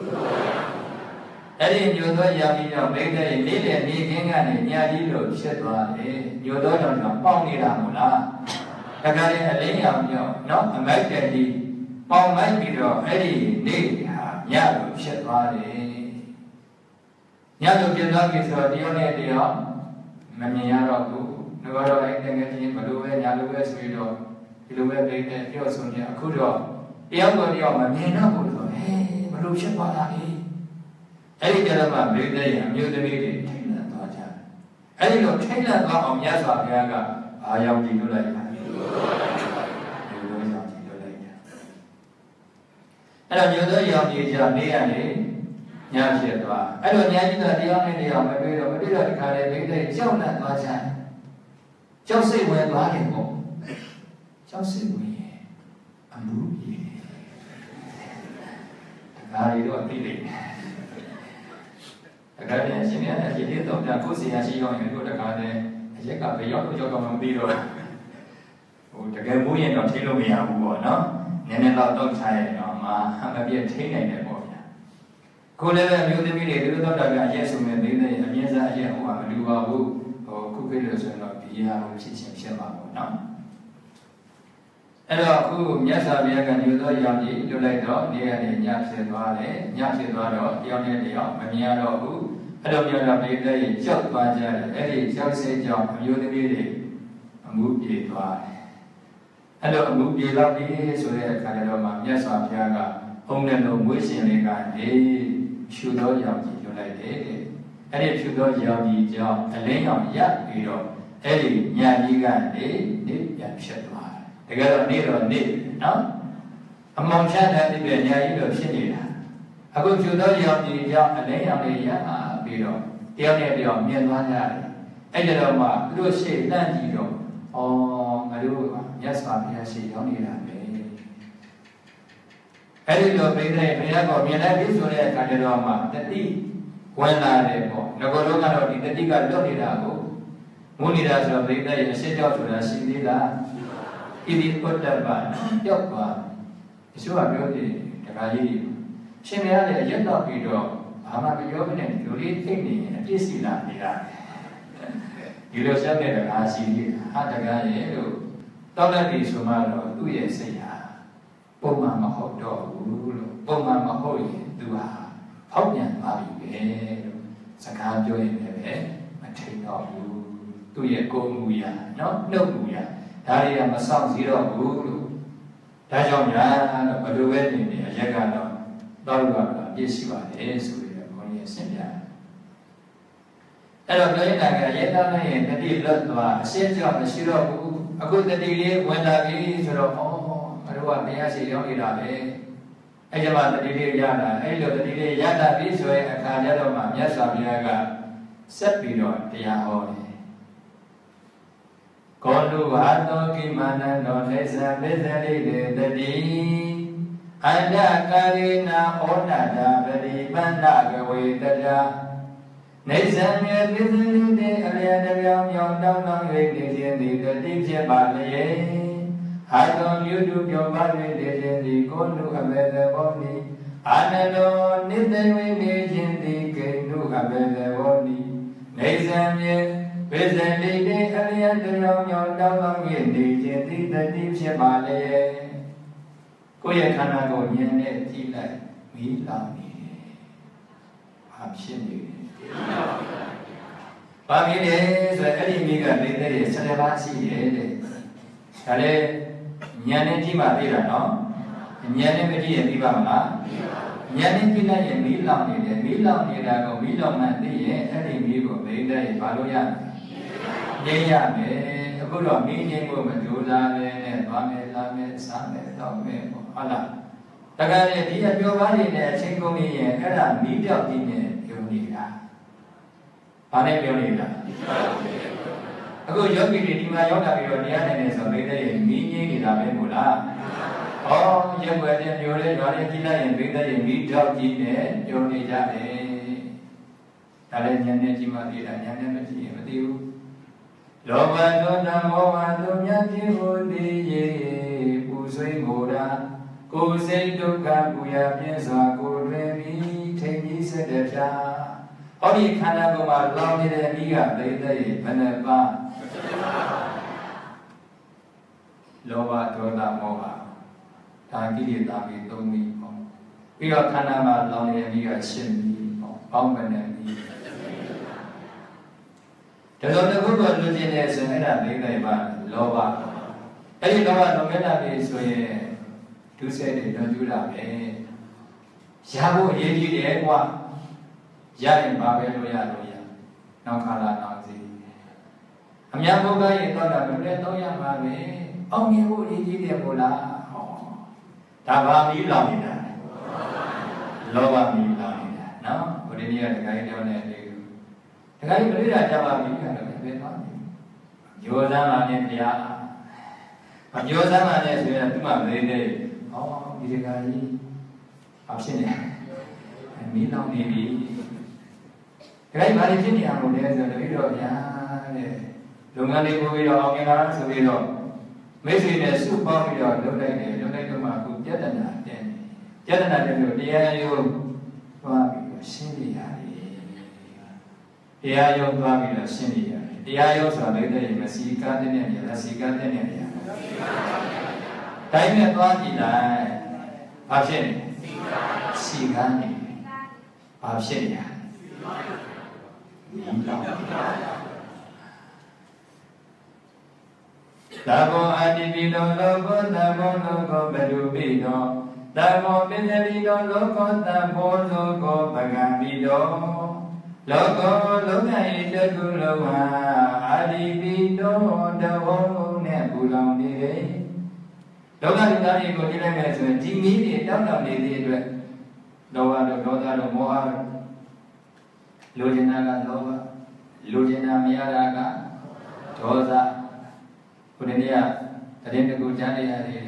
S1: အဲ့ဒီညိုတော့ရောင်ကြီးတော့မိတဲ့လေးတဲ့နေခင်းကနေညာကြီးလို့ဖြစ်သွားတယ်။ညိုတော့တော့ပေါင်းနေတာမို့လား။ဒါကြတဲ့ အလင်းရောင်ပြောနော်အမိုက်တဲ့ဒီပေါင်းမိုက်ပြီးတော့အဲ့ဒီနေဟာညလို့ဖြစ်သွားတယ်။ညလို့ဖြစ်သွားပြီဆိုတော့တယောက်နဲ့တယောက်မမြင်ရတော့ဘူး။ငါတော့အဲ့တကယ်ချင်းဘလို့ပဲညာလို့ပဲဆိုပြီးတော့ဒီလိုပဲပြတဲ့ပြောဆိုနေအခုတော့တယောက်တော့တယောက်မမြင်တော့ဘူးဆိုဟဲ့ဘလို့ဖြစ်သွားတာလဲအဲ့ဒီကြတော့မှမိတဲ့ရအမျိုးသမီးတွေထိတ်လန့်သွားကြတယ်အဲ့ဒီလိုထိတ်လန့်သွားအောင်မြတ်စွာဘုရားကဘာရောက်ကြည့်လို့လိုက်ပါဒီလိုရောက်ကြည့်လို့လိုက်တာအဲ့တော့မျိုးသောရောက်ကြည့်ကြနေရလေညဖြစ်သွားအဲ့တော့ညကြီးတော့တယောက်နဲ့တယောက်မတွေ့တော့မတွေ့တော့ဒီခါလေမိတဲ့ကြောက်လန့်သွားကြတယ်ကြောက်စိတ်ဝင်သွားတယ်ပေါ့ကျောက်စစ်ဝင်ရဲ့အမှုကြီးဒါရီတော့သိတယ်တကယ်လည်းရှင်များအရင်လေးတော့ဒါကိုယ်စီရရှိရောက်ရင်တို့တကားလည်းအရက်ကဘယ်ရောက်လို့ကြောက်ကမှမပြီးတော့ဟိုတကယ်မိုးရင်တော့ထိလို့မရဘူးပေါ့နော်နည်းနည်းတော့တော့ချရရင်တော့မှမပြည့်ထိနိုင်တယ်ပေါ့ဗျာကိုလည်းပဲမျိုးသမီးတွေတို့တော့တာကအရက်ဆိုမဲ့သေးတယ်အမြင့်စားအရက်ဟိုကမလူပါဘူးဟိုခုခေတ်လို့ဆိုရင်တော့ဒီဟာကိုဖြစ်ချင်းဖြစ်မှာပေါ့နော်အဲ့တော့အခုမြတ်စွာဘုရားကညို့သောရောင်ကြီးလွတ်လိုက်တော့နေရာနေညဖြစ်သွားတယ်ညဖြစ်သွားတော့တယောက်နဲ့တယောက်မမြင်ရတော့ဘူးအဲ့လိုမျိုးတော့ပြည်တဲ့ကြောက်သွားကြတယ်အဲ့ဒီကြောက်စိတ်ကြောင့်အမျိုးသမီးတွေအမှုပြေသွားတယ်အဲ့လိုအမှုပြေတော့ပြီဆိုတဲ့အခါကျတော့မှမြတ်စွာဘုရားကအုံနဲ့လုံးမွေးရှင်လေးကနေဖြူသောရောင်ကြီးလွတ်လိုက်တယ်အဲ့ဒီဖြူသောရောင်ကြီးကြောင့်အလင်းရောင်ရပ်ပြီးတော့အဲ့ဒီညကြီးကနေနေပြန်ဖြစ်သွားတကယ်တော့နေ့တော့နေ့နော်အမောင်ချမ်းတဲ့ပြည့်ညာကြီးတော့ဖြစ်နေတာအခုကျူသောရောင်ကြီးကြောင့်အလင်းရောင်လေးရပြီးတော့တယောက်နဲ့တယောက်မြင်သွားကြတယ်အဲ့ကြတော့မှသူတို့ရှေ့လန့်ကြည့်တော့ဩငါတို့မြတ်စွာဘုရားရှေ့ရောက်နေတာပဲအဲ့ဒီလိုပြိတဲ့ဘုရားကမြင်လိုက်ပြီဆိုတဲ့အခါကျတော့မှတတိဝင်လာတယ်ပေါ့ငကိုလုံးကတော့ဒီတတိကလွတ်နေတာကိုမုနေတာဆိုတော့ပြိတဲ့ရဲ့အရှိကြောက်ဆိုတာရှိသေးလားဣတိပုတ္တပပြောက်သွားအစိုးရပြောတယ်တခါကြီးရှင်မရလည်းရက်တော့ပြီးတော့ဘာမှမပြောဘဲနဲ့လူလေးသိနေရင်အပြစ်စီလာနေတာဒီလိုဆက်တဲ့တခါရှိသေးဟာတခါရဲ့လို့တောက်လက်ဒီဆိုမှတော့သူ့ရဲ့စိတ်ဟာပုံမှန်မဟုတ်တော့ဘူးလို့ပုံမှန်မဟုတ်ရင်သူဟာဖောက်ပြန်သွားပြီပဲလို့စကားပြောရင်လည်းမထိန်တော့ဘူးသူ့ရဲ့ကိုယ်မူရာနော်နှုတ်မူရာဒါတွေကမဆောင်စည်းတော့ဘူးလို့ဒါကြောင့်ညာတော့ဘယ်လိုပဲနေနေအရက်ကတော့တော့တော့ပြည့်စုံပါတယ်ဆိုပြီးတော့ဘုန်းကြီးဆင်ပြအဲ့တော့ပြောရင်လည်းရက်သားနဲ့တတိလွတ်သွားအရှင်းကြောင့်မရှိတော့ဘူးအခုတတိလေးဝင်လာပြီဆိုတော့ဩငါတို့ကတရားရှိရောက်နေတာပဲအဲ့ဒီမှာတတိလေးရတာအဲ့လိုတတိလေးရတာပြီဆိုရင်အခါကျတော့မှမြတ်စွာဘုရားကဆက်ပြီးတော့တရားဟောတယ်ကောလူဟာတောကိမနန္တောနေသပိသလိတေတတိအန္တကာရိနာဩနတာပရိပန္နကဝေတတာနေသံမြေပိသလိတေအလျံတပြောင်မြောင်တောင်းတောင်း၍နေခြင်းသည်တတိဖြစ်ပါလျေဟာတောမြုတုပြောပါ၍နေခြင်းသည်ကောလူအဘေသဘောနိအာနတောနိတဝိနေခြင်းသည်ကိဏုအဘေသဘောနိနေသံမြေဝိဇ္ဇတိတေအလျံတရောင်မြောင်တောင်းတောင်း၍နေခြင်းသည်တတိဖြစ်ပါလေကိုယ့်ရဲ့ခန္ဓာကိုဉာဏ်နဲ့ကြည့်လိုက်မီးလောင်နေတယ်။ဘာဖြစ်နေလဲ။ဘာဖြစ်လဲဆိုရင်အဲ့ဒီမီးကလေးတဲ့ဆယ်ပါးရှိတယ်တဲ့။ဒါလည်းဉာဏ်နဲ့ကြည့်မှသိတာနော်။ဉာဏ်နဲ့မကြည့်ရင်သိပါမလား။ဉာဏ်နဲ့ကြည့်လိုက်ရင်မီးလောင်နေတယ်မီးလောင်နေတာကိုမီးလောင်မှသိရင်အဲ့ဒီမီးကိုမင်းတဲ့ဘာလို့ရလဲ။ငြိမ်းရမယ်အခုတော့မင်းငြိမ်းဖို့မကြိုးစားပဲနဲ့သွားမယ်လာမယ်စားမယ်တော့မယ်ပေါ့ဟုတ်လားတကယ်လည်းဒီအပြောပါးတွေနဲ့အချင်းကုန်နေရင်အဲ့ဒါမီးပြောက်ခြင်းနဲ့ပြောနေတာဘာနဲ့ပြောနေတာအခုယောဂီတွေဒီမှာရောက်လာပြီးတော့တရားနိုင်နေဆိုဘိသက်ရဲ့မီးငြိမ်းနေတာပဲမို့လားဩရုပ်ွယ်တဲ့မျိုးလေးရွာလေးကြည့်လိုက်ရင်ဘိသက်ရဲ့မီးတောက်ခြင်းနဲ့ပြောနေကြတယ်ဒါလည်းဉာဏ်နဲ့ကြည့်မှသိတာဉာဏ်နဲ့မကြည့်ရင်မသိဘူးလောဘဒေါသမောဟတို့မြတ်ဖြစ်ဖို့တည်ရေပူဆွေးကိုယ်ရာကိုယ်စိတ်ဒုက္ခပူရပြင်းစွာကိုယ်တွင်ပြီးထိန်ကြီးဆက်တဲ့ဖြာဟောဒီခန္ဓာကိုယ်မှာလောင်နေတဲ့မိကသိတဲ့ရေဘယ်နှပါလောဘဒေါသမောဟဒါကိလေသာပြီးသုံးပြီးပေါ့ပြီးတော့ခန္ဓာမှာလောင်နေတဲ့မိကရှင်းပြီးပေါ့ပေါင်းမနဲ့ပြီးဒါတော့တခုတော့လူချင်းနေဆိုရင်အဲ့ဒါသိတဲ့ပါလောဘအဲ့ဒီလောဘလောကတာပြီဆိုရင်ဒုစရိုက်တွေလွန်ကျူးတာပဲရဖို့အရေးကြီးတယ်ကွာရရင်ဘာပဲလို့ရလို့ရနောက်ခါလာနောက်စီအများဘုရားရဲ့တော့တာဘယ်နဲ့တော့ရမှာပဲအောင်မြင်ဖို့အရေးကြီးတယ်မို့လားဟောဒါဘာမီးလောင်နေတာလောဘမီးလောင်နေတာနော်ဘုရားကြီးကတခါကြီးပြောနေတယ်တခါကြီးပြိဋ္ဌာကြပါပြီအဲ့ဒါပဲပဲသွားတယ်ယောဇမ်းလာနဲ့ဘုရားမယောဇမ်းလာနဲ့ဆိုရင်သူမှမသေးသေးဟောဒီတခါကြီးအဖြစ်နေမီးလောင်နေပြီ cái mà đi trên nhà một đêm rồi đấy rồi nhá đúng là đi vui rồi ông nghe nói rồi rồi mấy gì này suốt bao nhiêu rồi lúc đây này lúc đây tôi mà cũng chết là nè chết là nè rồi đi ai vô qua bị sinh đi à đi ai vô qua bị là sinh đi à đi ai vô sao đấy đây mà xí cá thế này là xí cá thế này cái này qua thì là bao nhiêu xí cá này bao nhiêu nhỉ Dabo adibido logo dabo logo berubido Dabo benebido logo dabo logo bagabido Logo loga ida guloha adibido dabo ne bulong dire Loga ida ni ko dire me so di mi ni taw taw ni di atwet loga do doda do moha lo jina ga loga lo jina maya da ga dosa Cô đến đây à, ta đến được cô cha đây à thì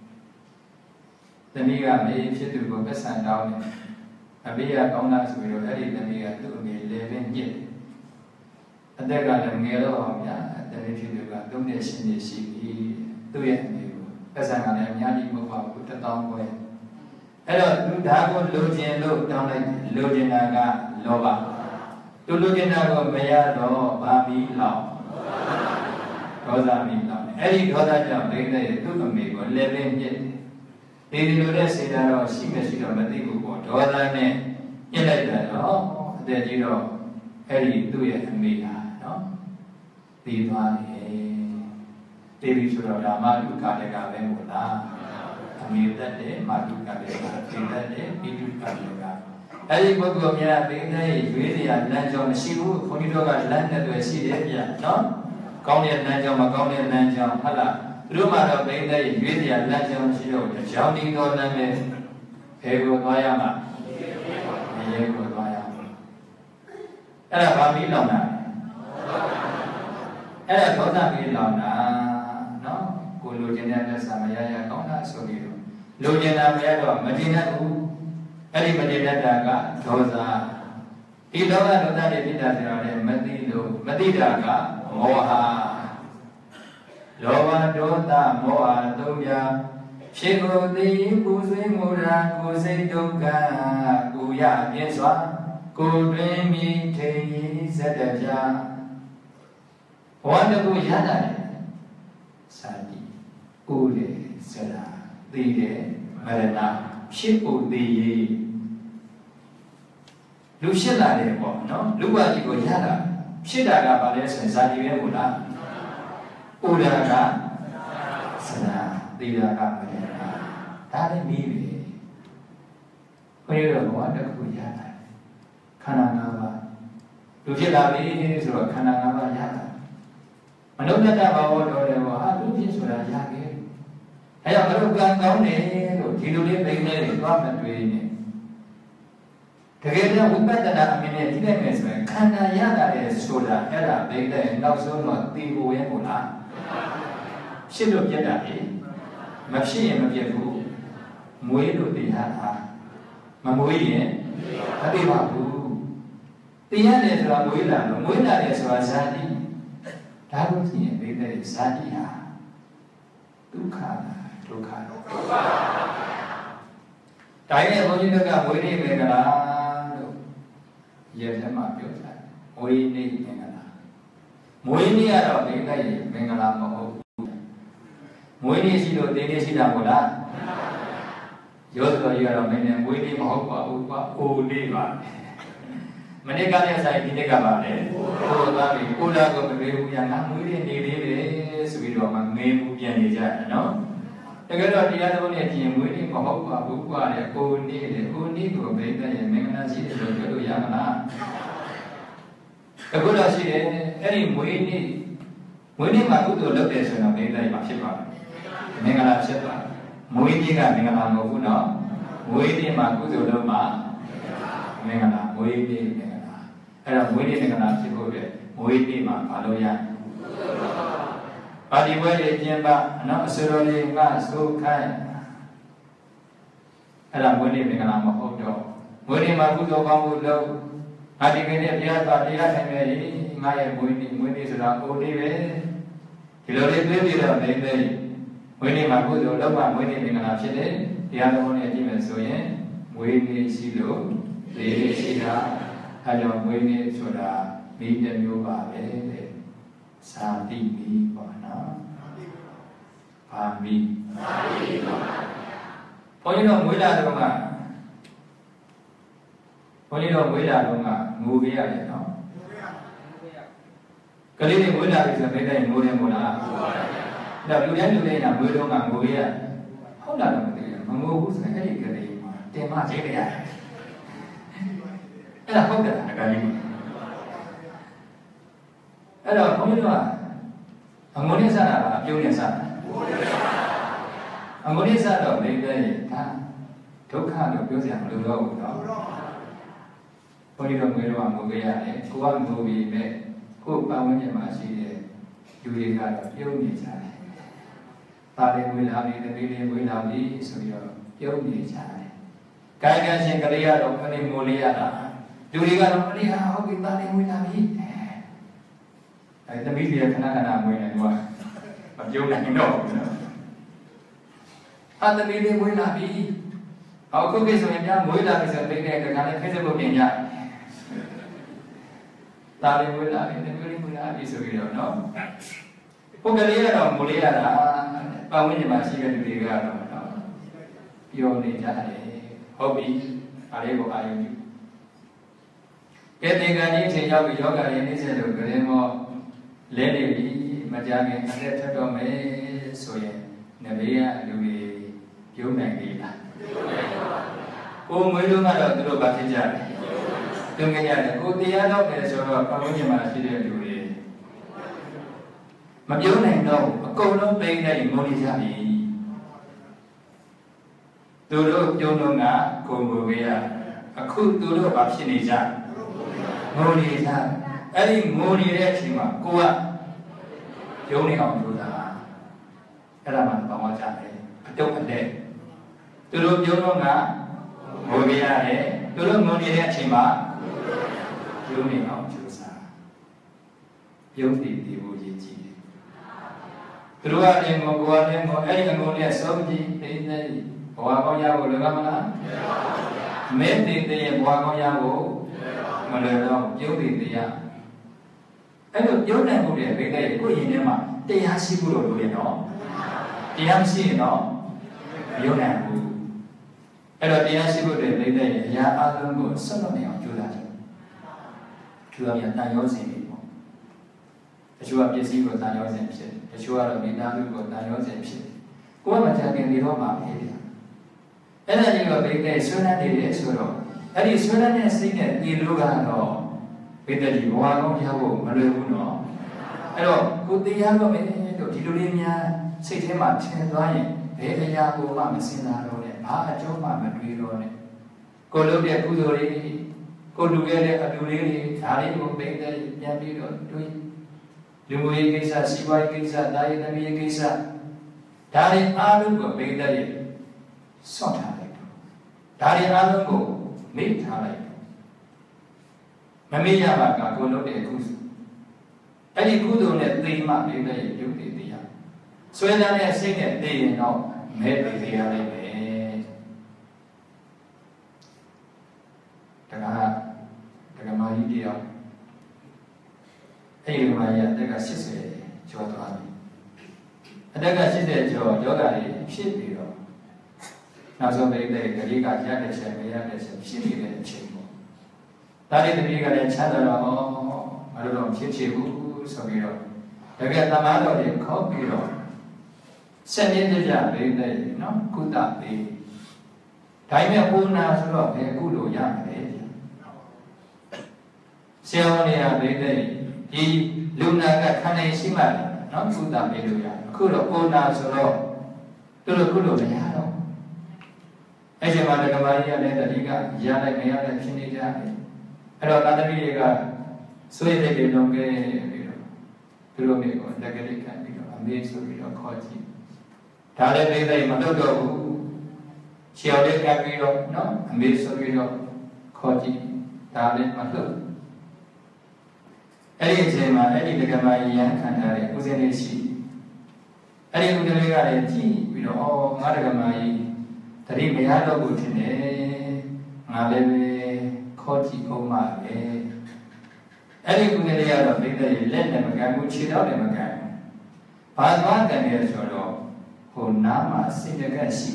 S1: ta nghĩ là mấy phía từ của các sản đào này, à bây giờ công năng sử dụng thì ta nghĩ là tự nghĩ lên bên nhiệt, anh đây là làm nghe đó không nhá, ta nghĩ phía từ là đúng để xin để xin đi tự nhiên nhiều, các sản này em nhá đi một vào cũng ta tông quay,အဲ့တော့သူဒါကိုလိုချင်လို့တောင်းလိုက်လိုချင်တာကလောဘသူလိုချင်တာကိုမရတော့ဘာပြီးလောက်ဒေါသမိလောက်အဲ့ဒီဒေါသကြောင့်ဒိဋ္ဌိရဲ့သူ့အမေကိုလဲလဲညစ်တယ်ဒီလိုတဲ့စေတာတော့ရှိမရှိတော့မသိဘူးပေါ့ဒေါသနဲ့ညစ်လိုက်တာတော့အသက်ကြီးတော့အဲ့ဒီသူ့ရဲ့အမေဟာနော်ပြီးသွားတယ်တည်ပြီးဆိုတော့ဒါမှလူကာတကပဲမို့လားအမေတတ်တယ်မာတုကလည်းတည်တတ်တယ်ပြီးတုကလည်းကအဲ့ဒီပုဂ္ဂိုလ်များဒိဋ္ဌိရွေးစရာလမ်းကြောင်းမရှိဘူးခွန်ကြီးတို့ကလမ်းနဲ့တွေရှိတယ်ဗျနော်ကောင်းတဲ့လမ်းကြောင်းမကောင်းတဲ့လမ်းကြောင်းဟုတ်လားသူတို့မှတော့ဒိဋ္ဌိရွေးစရာလမ်းကြောင်းရှိတော့ကြောင်းဒီတော်လမ်းပဲဘယ်ကိုသွားရမှာရဲကိုသွားရမှာအဲ့ဒါဘာပြီးလောင်တာအဲ့ဒါဒေါသမီးလောင်တာနော်ကိုလိုချင်တဲ့လက်စာမရရကောင်းတာဆိုပြီးတော့လိုချင်တာမရတော့မတင်တတ်ဘူးအဲ့ဒီမတင်တတ်တာကဒေါသဒီလောကဒေါသတွေဖြစ်တာဆိုတော့လည်းမသိလို့မသိတာကမောဟလောဘဒေါသမောဟသုံးပါးဖြစ်ကိုသိပူဆွေးမှုရာကိုစိတ်ဒုက္ခကိုရပြည့်စွာကိုတွင်မိထိန်စက်တပြဘဝတကူရတာလေစာတိကိုလေစရာသိတယ်မရဏဖြစ်ကိုသိရေးလူဖြစ်လာတယ်ပေါ့နော်လူဘဝကြီးကိုရတာဖြစ်တာကဘာလဲဆိုရင်ဇာတိပဲမို့လားဥဒါကစရာသိတာကမရဏဒါလည်းပြီးပြီဘုရားတော်ကတခုရတာခန္ဓာ၅ပါးလူဖြစ်လာပြီဆိုတော့ခန္ဓာ၅ပါးရတာမနုဿတဘာဝတော်တယ်ပေါ့ဟာလူဖြစ်ဆိုတာရခဲ့အဲကြောင့်မလို့ကံကောင်းတယ်လို့ဒီလိုလေးပိန်းနေတယ်သွားမတွေ့နဲ့တကယ်တော့ဝိပဿနာအမြင်နဲ့ကြည့်လိုက်မယ်ဆိုရင်ခန္ဓာရတာလေဆိုတာအဲ့ဒါပိန်းတဲ့နောက်ဆုံးတော့သိဖို့ရဲ့မို့လားဖြစ်လို့ပြတ်တာလေမဖြစ်ရင်မပြတ်ဘူးမွေးလို့သိရတာမမွေးရင်မသိပါဘူးသိရတယ်ဆိုတာမွေးလာလို့မွေးလာတယ်ဆိုတာဇာတိဒါလို့ရှိရင်ပိန်းတဲ့ဇာတိဟာဒုက္ခဒုက္ခဒုက္ခတိုင်းရဲ့ဘုန်းကြီးတို့ကမွေးနေမယ်ကလားလို့ရဲထဲမှာပြောတာမွေးနေတယ်ကလားမွေးနေရတော့ပိန်းတဲ့မင်္ဂလာမဟုတ်မွေးနေ့ရှိလို့တင်းနေ့ရှိတာမဟုတ်လားရောတော်ကြီးကတော့မင်းနဲ့မွေးနေ့မဟုတ်ပါဘူးကွာအိုနေ့ပါမနေ့ကလည်းဆိုင်ဒီနေ့ကပါလေဟိုသွားပြီကိုလာကိုမမေးဘူးညာငါမွေးနေ့နေလေးပဲဆိုပြီးတော့မှငေးမှုပြန်နေကြတယ်နော်တကယ်တော့တရားတော်နဲ့ပြင်မွေးနေ့မဟုတ်ပါဘူးကွာလေကိုနေ့လေကိုနေ့ကိုဘိန်းတဲ့မင်္ဂလာရှိတယ်လို့ပြောလို့ရမလားအခုတော့ရှိတယ်အဲ့ဒီမွေးနေ့မွေးနေ့မှာကုသိုလ်လုပ်တယ်ဆိုတော့ဘိန်းတဲ့မှာဖြစ်ပါမယ်မင်္ဂလာဖြစ်ပါမွေးနေ့ကမင်္ဂလာမဟုတ်ဘူးနော်မွေးနေ့မှာကုသိုလ်လုပ်မှာမင်္ဂလာမွေးနေ့မင်္ဂလာအဲ့တော့မွေးနေ့မင်္ဂလာဖြစ်ဖို့အတွက်မွေးနေ့မှာမလုပ်ရပါဠိဝဲလေးကျင်းပနော်အစရောလေးကဆိုခိုင်းအဲ့ဒါမွေးနေ့မင်္ဂလာမဟုတ်တော့မွေးနေ့မှာကုသိုလ်ကောင်းမှုလုပ်ငါဒီကနေ့တရားသွားတရားထိုင်မယ်ငါရဲ့မွေးနေ့မွေးနေ့ဆိုတာအိုလေးပဲဒီလိုလေးတွေးပြီးတော့နေနေမွေးနေ့မှာကုသိုလ်လောက်မှမွေးနေ့မင်္ဂလာဖြစ်တယ်တရားတော်နဲ့ကြည့်မယ်ဆိုရင်မွေးနေ့ရှိလို့သေရှိတာအဲကြောင့်မွေးနေ့ဆိုတာမိတစ်မျိုးပါပဲတဲ့သာတိမိပေါ့နော်ဘာမိသာတိပါဘုန်းကြီးတို့မွေးလာတော့ကဘုန်းကြီးတို့မွေးလာတော့ကငိုပေးရတယ်နော်ကလေးတွေမွေးလာပြီဆိုရင်တိုင်းငိုတယ်မို့လားဒါလူတိုင်းလူတိုင်းကမွေးတော့ကငိုပေးရဟုတ်လားတော့မသိဘူးမငိုဘူးဆိုရင်အဲ့ဒီကလေးမှာတင်မချိတ်ရတယ်အဲ့ဒါဟုတ်တယ်အကလေးအဲ့တော့ဘုန်းကြီးတို့ကအငိုနဲ့စားတာလားအပြုံးနဲ့စားတာအငိုနဲ့စားတော့မိတဲ့ဒါဒုက္ခလို့ပြောစရာမလိုတော့ဘူးနော်ဘုန်းကြီးတို့ငွေတော့ငိုပေးရတယ်ကိုကငိုပြီးမဲ့ကိုယ်ပတ်ဝန်းကျင်မှာရှိတဲ့လူတွေကတော့ပြုံးနေကြတယ်ပါလေငွေလာပြီးတပီးလေးငွေလာပြီးဆိုပြီးတော့ပြုံးနေကြတယ်ကာယကံရှင်ကလေးကတော့ခလေးငိုလေးရတာလူတွေကတော့အလေးဟာဟုတ်ပြီပါလေငွေလာပြီအဲတပီးလေးခဏခဏငွေနေတော့မပြုံးနိုင်တော့ဘူးနော်အတမီလေးငွေလာပြီဟောခုကိဆိုရင်များငွေလာပြီဆိုတဲ့တဲ့ကလည်း Facebook ပြင်ကြတာလေးငွေလာပြီတမီလေးငွေလာပြီဆိုပြီးတော့နော်ပုဂ္ဂလိကတော့ငိုလေးရတာပတ်ဝန်းကျင်မှာရှိတဲ့လူတွေကတော့နော်ပြောနေကြတယ်ဟုတ်ပြီဒါလေးကိုအာရုံပြုကဲတင်ကံကြီးအချိန်ရောက်ပြီးယောဂရင်းနှိစ္စလို့ကြရင်တော့လဲနေပြီမကြခင်အသက်ထက်တော့မယ်ဆိုရင်နဘေးကလူတွေပြုံးနိုင်ပြီလားကိုမွေးလို့ကတော့သူတို့ဘာဖြစ်ကြလဲပြုံးကြရတယ်ကိုတရားတော့တယ်ဆိုတော့ပတ်ဝန်းကျင်မှာရှိတဲ့လူတွေမပြုံးနိုင်တော့အကုန်လုံးပိန်းနေငိုနေကြပြီသူတို့ပြုံးတော့ကကိုငိုပေးရအခုသူတို့ဘာဖြစ်နေကြငိုနေကြအဲ့ဒီငိုနေတဲ့အချိန်မှာကိုကပြုံးနေအောင်လုပ်တာအဲ့ဒါမှပေါင်းကြတယ်အတုတ်အတဲ့သူတို့ပြုံးတော့ကငိုပေးရတယ်သူတို့ငိုနေတဲ့အချိန်မှာပြုံးနေအောင်ကြိုးစားပြုံးတည်တည်ဖို့ရည်ကြီးတယ်သူတို့ကလည်းငိုကိုယ်ကလည်းငိုအဲ့ဒီအငိုနဲ့စုံကြည့်သိသိဘဝကောင်းရဖို့လွယ်မလားမင်းတည်တည်ဘဝကောင်းရဖို့မလွယ်တော့ပြုံးတည်တည်ရအဲ့လိုပြုံးနိုင်မှုတွေပဲတဲ့ကိုယ်ရင်ထဲမှာတရားရှိဖို့လို့လို့ရနော်တရားမရှိရင်တော့မယုံနိုင်ဘူးအဲ့တော့တရားရှိဖို့တွေပြိတ္တရဲ့အရာအလုံးကိုဆက်လို့နေအောင်ကြိုးစားကြတယ်သူကပြန်တန်ရောစဉ်လေးပေါ့တချို့ကပစ္စည်းကိုတန်ရောစဉ်ဖြစ်တယ်တချို့ကတော့မိသားစုကိုတန်ရောစဉ်ဖြစ်တယ်ကိုယ်ကမကြခင်နေတော့မှပဲအဲ့ဒါကြီးကပြိတ္တဆွေးနွေးနေတယ်ဆိုတော့အဲ့ဒီဆွေးနွေးတဲ့စိတ်နဲ့ဒီလိုကတော့ပြိတ္တကြီးဘဝကောင်းရဖို့မလွယ်ဘူးနော်အဲ့တော့ကိုတရားတော့မယ်လို့ဒီလိုလေးများစိတ်ထဲမှာထင်သွားရင်ဘယ်အရာကိုမှမစင်စားတော့နဲ့ဘာအကျိုးမှမတွေးတော့နဲ့ကိုလုပ်တဲ့ကုသိုလ်တွေကိုလူခဲ့တဲ့အလူလေးတွေဒါလေးကိုပိတ်တဲ့ပြန်ပြီးတော့တွေးလူငွေကိစ္စစီးပွားရေးကိစ္စဒါရေးသမီးရေးကိစ္စဒါတွေအားလုံးကိုပိတ်တဲ့ဆော့ထားလိုက်တော့ဒါတွေအားလုံးကိုမေ့ထားလိုက်တော့မမေ့ရပါကကိုလုပ်တဲ့ကုသိုလ်အဲ့ဒီကုသိုလ်နဲ့သိမှပိတ်တဲ့ရုပ်တွေသိရဆွဲလန်းတဲ့စိတ်နဲ့သိရင်တော့မဲ့သိရလိမ့်မယ်တခါတက္ကမကြီးတယောက်အဲ့ဒီမှာရအသက်က၈၀ကျော်သွားပြီအသက်က၈၀ကျော်ယောဂတွေဖြစ်ပြီးတော့နောက်ဆုံးပိတ်တဲ့ကလေးကရတဲ့ချက်မရတဲ့ချက်ဖြစ်နေတဲ့အချိန်ပေါ့ဒါလေးတပည့်ကလည်းချမ်းသာတော့ဟောမလို့တော့ဖြစ်ချင်ဘူးဆိုပြီးတော့တကယ်သမားတော်တွေခေါ်ပြီးတော့ဆက်နေကြကြပိတ်တဲ့နော်ကုသပေးဒါပေမဲ့ဘုနာဆိုတော့ဘယ်ကုလို့ရမလဲဆရာဝန်တွေကပိတ်တဲ့ဒီလူနာကခန္ဓာရှိမှနော်ကုသပေးလို့ရအခုတော့ဘုနာဆိုတော့သူတို့ကုလို့မရတော့အဲ့ဒီမှာဓမ္မကြီးကလည်းတတိကရလိုက်မရလိုက်ဖြစ်နေကြတယ်အဲ့တော့သာသမီတွေကဆွေးတဲ့တွေလုံးခဲ့ပြီးတော့သူတို့မျိုးကိုလက်ကလေးခံပြီးတော့အမေဆိုပြီးတော့ခေါ်ကြည့်ဒါလည်းပိတ်တဲ့မလုပ်တော့ဘူးခြေောက်လေးကပ်ပြီးတော့နော်အမေဆိုပြီးတော့ခေါ်ကြည့်ဒါလည်းမလုပ်အဲ့ဒီအချိန်မှာအဲ့ဒီဒကမာကြီးရန်ခံထားတဲ့ဦးဇင်းလေးရှိအဲ့ဒီဦးဇင်းလေးကလည်းကြည့်ပြီးတော့အော်ငါဒကမာကြီးတတိမရတော့ဘူးထင်တယ်ငါလည်းပဲခေါ်ကြည့်အောင်ပါပဲအဲ့ဒီဦးဇင်းလေးကတော့ပြိတ္တရဲ့လက်နဲ့မကန်ဘူးခြေထောက်နဲ့မကန်ဘူးဘာသွားကန်လဲဆိုတော့ဟိုနားမှာစိတ်တကက်ရှိ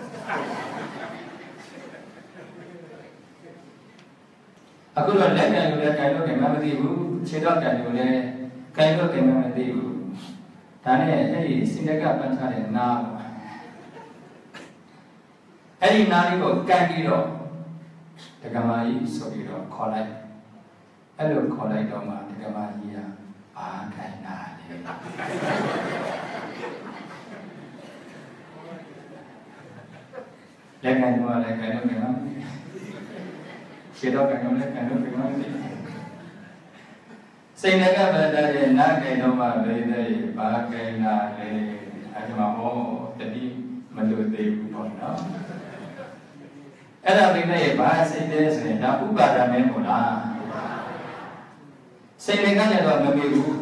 S1: အခုတော့လက်ကန်လို့လည်းကန်လို့ကန်မသိဘူးခြေထောက်ကန်လို့လည်းကန်လို့ကန်မသိဘူးဒါနဲ့အဲ့ဒီစိတ်တကက်ပတ်ထားတဲ့နားအဲ့ဒီနားလေးကိုကန်ပြီးတော့ဒကမာကြီးဆိုပြီးတော့ခေါ်လိုက်အဲ့လိုခေါ်လိုက်တော့မှဒကမာကြီးကအာခိုင်နာလေလက်ကန်တော့လည်းကန်လို့ကန်မခြေတော့ကန်လို့လည်းကန်လို့ကန်မသိစိတ်နဲ့ကပဒရဲ့နားကန်တော့မှလေတဲ့ဘာကန်နာလေအဲ့ဒီမှာဟောတတိမလို့သေးဘူးပေါ့နော်အဲ့ဒါပြိတ္တရဲ့ဘာစိတ်လဲဆိုရင်ဒါဥပါဒမဲမို့လားစိတ်နဲ့ကလည်းတော့မမေ့ဘူး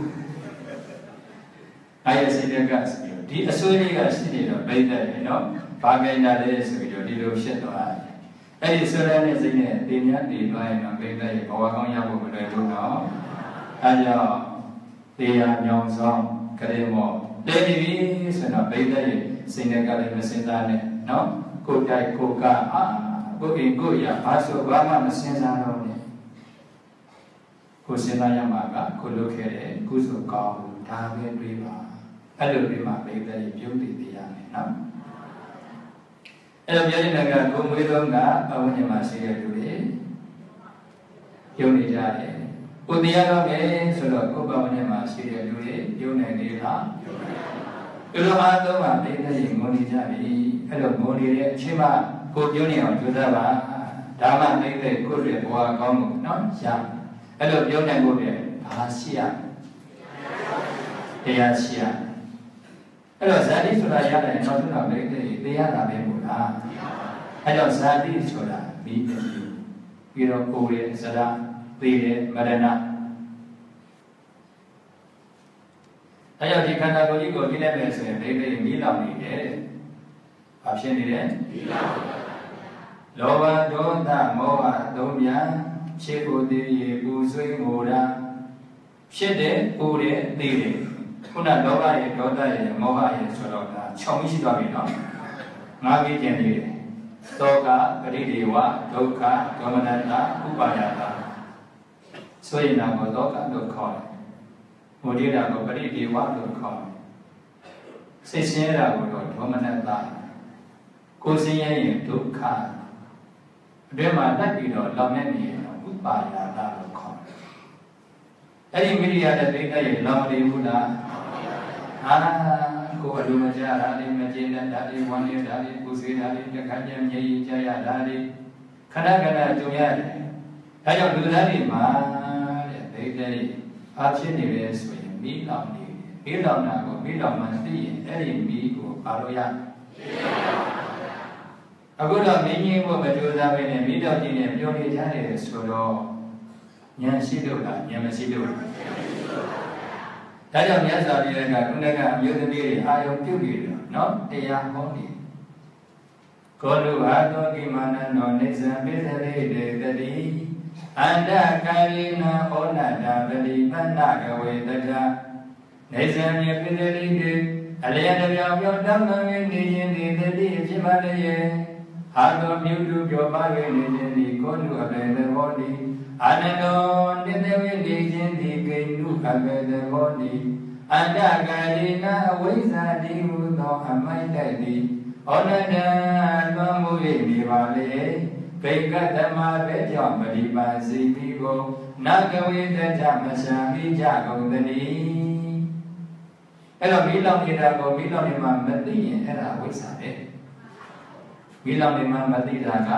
S1: အဲ့ဒီစိတ်နဲ့ကဒီအစွဲလေးကရှိနေတော့ပြိတ္တရဲ့နော်ဘာကိန်းတာလဲဆိုပြီးတော့ဒီလိုဖြစ်သွားတယ်အဲ့ဒီဆွဲတဲ့စိတ်နဲ့တည်မြတ်တည်သွားရင်တော့ပြိတ္တရဲ့ဘဝကောင်းရဖို့မလွယ်ဘူးနော်အဲကြောင့်တရားညောင်ဆောင်ကြရေမောတည်ပြီဆိုတော့ပြိတ္တရဲ့စိတ်နဲ့ကလည်းမစင်စားနဲ့နော်ကိုယ်တိုင်ကိုယ်ကအာကိုယ်အိမ်ကိုယ်ရဘာဆိုဘာမှမစင်စားတော့နဲ့ကိုယ်စင်စားရမှာကကိုလုပ်ခဲ့တဲ့ကုသိုလ်ကောင်းဒါပဲတွေးပါအဲ့လိုတွေးမှပြိတ္တရဲ့ပြုံးတည်တရားနဲ့နော်အဲ့တော့ပြောနေတာကကိုမွေးတော့ကပဝန်းကျင်မှာရှိတဲ့လူတွေပြုံးနေကြတယ်ကိုတရားတော့ပဲဆိုတော့ကိုပဝန်းကျင်မှာရှိတဲ့လူတွေပြုံးနေနေလားပြုံးနေပါဒီလိုအားလုံးကပြိတ္တရဲ့ငုံနေကြပြီအဲ့လိုငုံနေတဲ့အချိန်မှာကိုပြုံးနေအောင်ကြိုးစားပါဒါမှပြိတ္တကိုယ့်ရဲ့ဘဝကောင်းလို့နော်ရအဲ့လိုပြုံးနေဖို့လည်းဘာရှိရတရားရှိရအဲ့တော့ဇာတိဆိုတာရတယ်နောက်ဆုံးတော့ပြိတ္တသိရတာပဲမို့လားအဲ့တော့ဇာတိဆိုတာပြီးတယ်ပြီးတော့ကိုယ်ရဲ့ဇရာသိတယ်မရဏအဲ့တော့ဒီခန္ဓာကိုယ်ကြီးကိုကြည့်လိုက်မယ်ဆိုရင်ပြိတ္တမီးလောင်နေတယ်ဘာဖြစ်နေလဲမီးလောင်လောဘဒေါသမောဟသုံးပြန်ဖြစ်ကိုသိရပူဆွေးငိုတာဖြစ်တယ်ပူတယ်သိတယ်ခုနလောဘရဲ့ဒေါသရဲ့မောဟရဲ့ဆိုတော့ဒါခြုံရှိသွားပြီနော်ငါးပြီးကျင်နေတယ်သောကပရိဒေဝဒုက္ခဒေါမနတဥပါယတာဆိုရင်တော့သောကလို့ခေါ်တယ်မုဒိတာကိုပရိဒေဝလို့ခေါ်တယ်စိတ်ဆင်းရဲတာကိုတော့ဒေါမနတကိုယ်ဆင်းရဲရင်ဒုက္ခအတွင်းမှာတက်ပြီးတော့လောင်နေနေတော့ဥပါယတာလို့ခေါ်တယ်အဲ့ဒီမိရိယတဲ့ပြိတ္တရဲ့လောင်နေဘူးလားအာကိုယ်အလိုမကျတာလေးမကျေနပ်တာလေးဝမ်းနေတာလေးပူဆွေးတာလေးတခါကျမျက်ရည်ကျရတာလေးခဏခဏကြုံရတယ်ဒါကြောင့်လူသားတွေမှာတဲ့ဒိဋ္ဌိအားဖြစ်နေတယ်ဆိုရင်မိလောင်နေတယ်မိလောင်တာကိုမိလောင်မှသိရင်အဲ့ဒီမိကိုပါလို့ရအခုတော့မင်းကြီးဖို့မကြိုးစားဘဲနဲ့မိတော်ကြီးနဲ့ပြောနေကြတယ်ဆိုတော့ဉာဏ်ရှိလို့လားဉာဏ်မရှိလို့လားဒါကြောင့်မြတ်စွာဘုရားကခုနကအမျိုးသမီးတွေအာယုံပြုတ်ပြီးတော့နော်တရားဟောနေကောလူဟာသောကိမာနနောနေဇံပိသလေတေတတိအန္တကာယေနဩနတာပတိပဏ္ဏကဝေတတနေဇံမြေပိသလေတေအလျက်ပြောင်ပြောင်းတမ်းမှန်နေခြင်းဒီတတိဖြစ်ပါလေဟာသောမြုတုပြောပါ၍နေခြင်းဒီကောလူအပေသဘောတိအာနတောနိတဝိနေခြင်းဒီကိနုအပေသဘောတိအန္တကာယေနအဝိဇ္ဇာတိဟုသောအမိုက်တိုက်သည်ဩနတံလွန်မှု၍နေပါလေဘိကတမပဲကြောင့်ပရိပါစီမိကိုနဂဝေတ္တမရှာမိကြကုန်သနည်းအဲ့တော့မိလောင်နေတာကိုမိလောင်နေမှာမသိရင်အဲ့ဒါဝိဇ္ဇာပဲမိလောင်နေမှာမသိတာက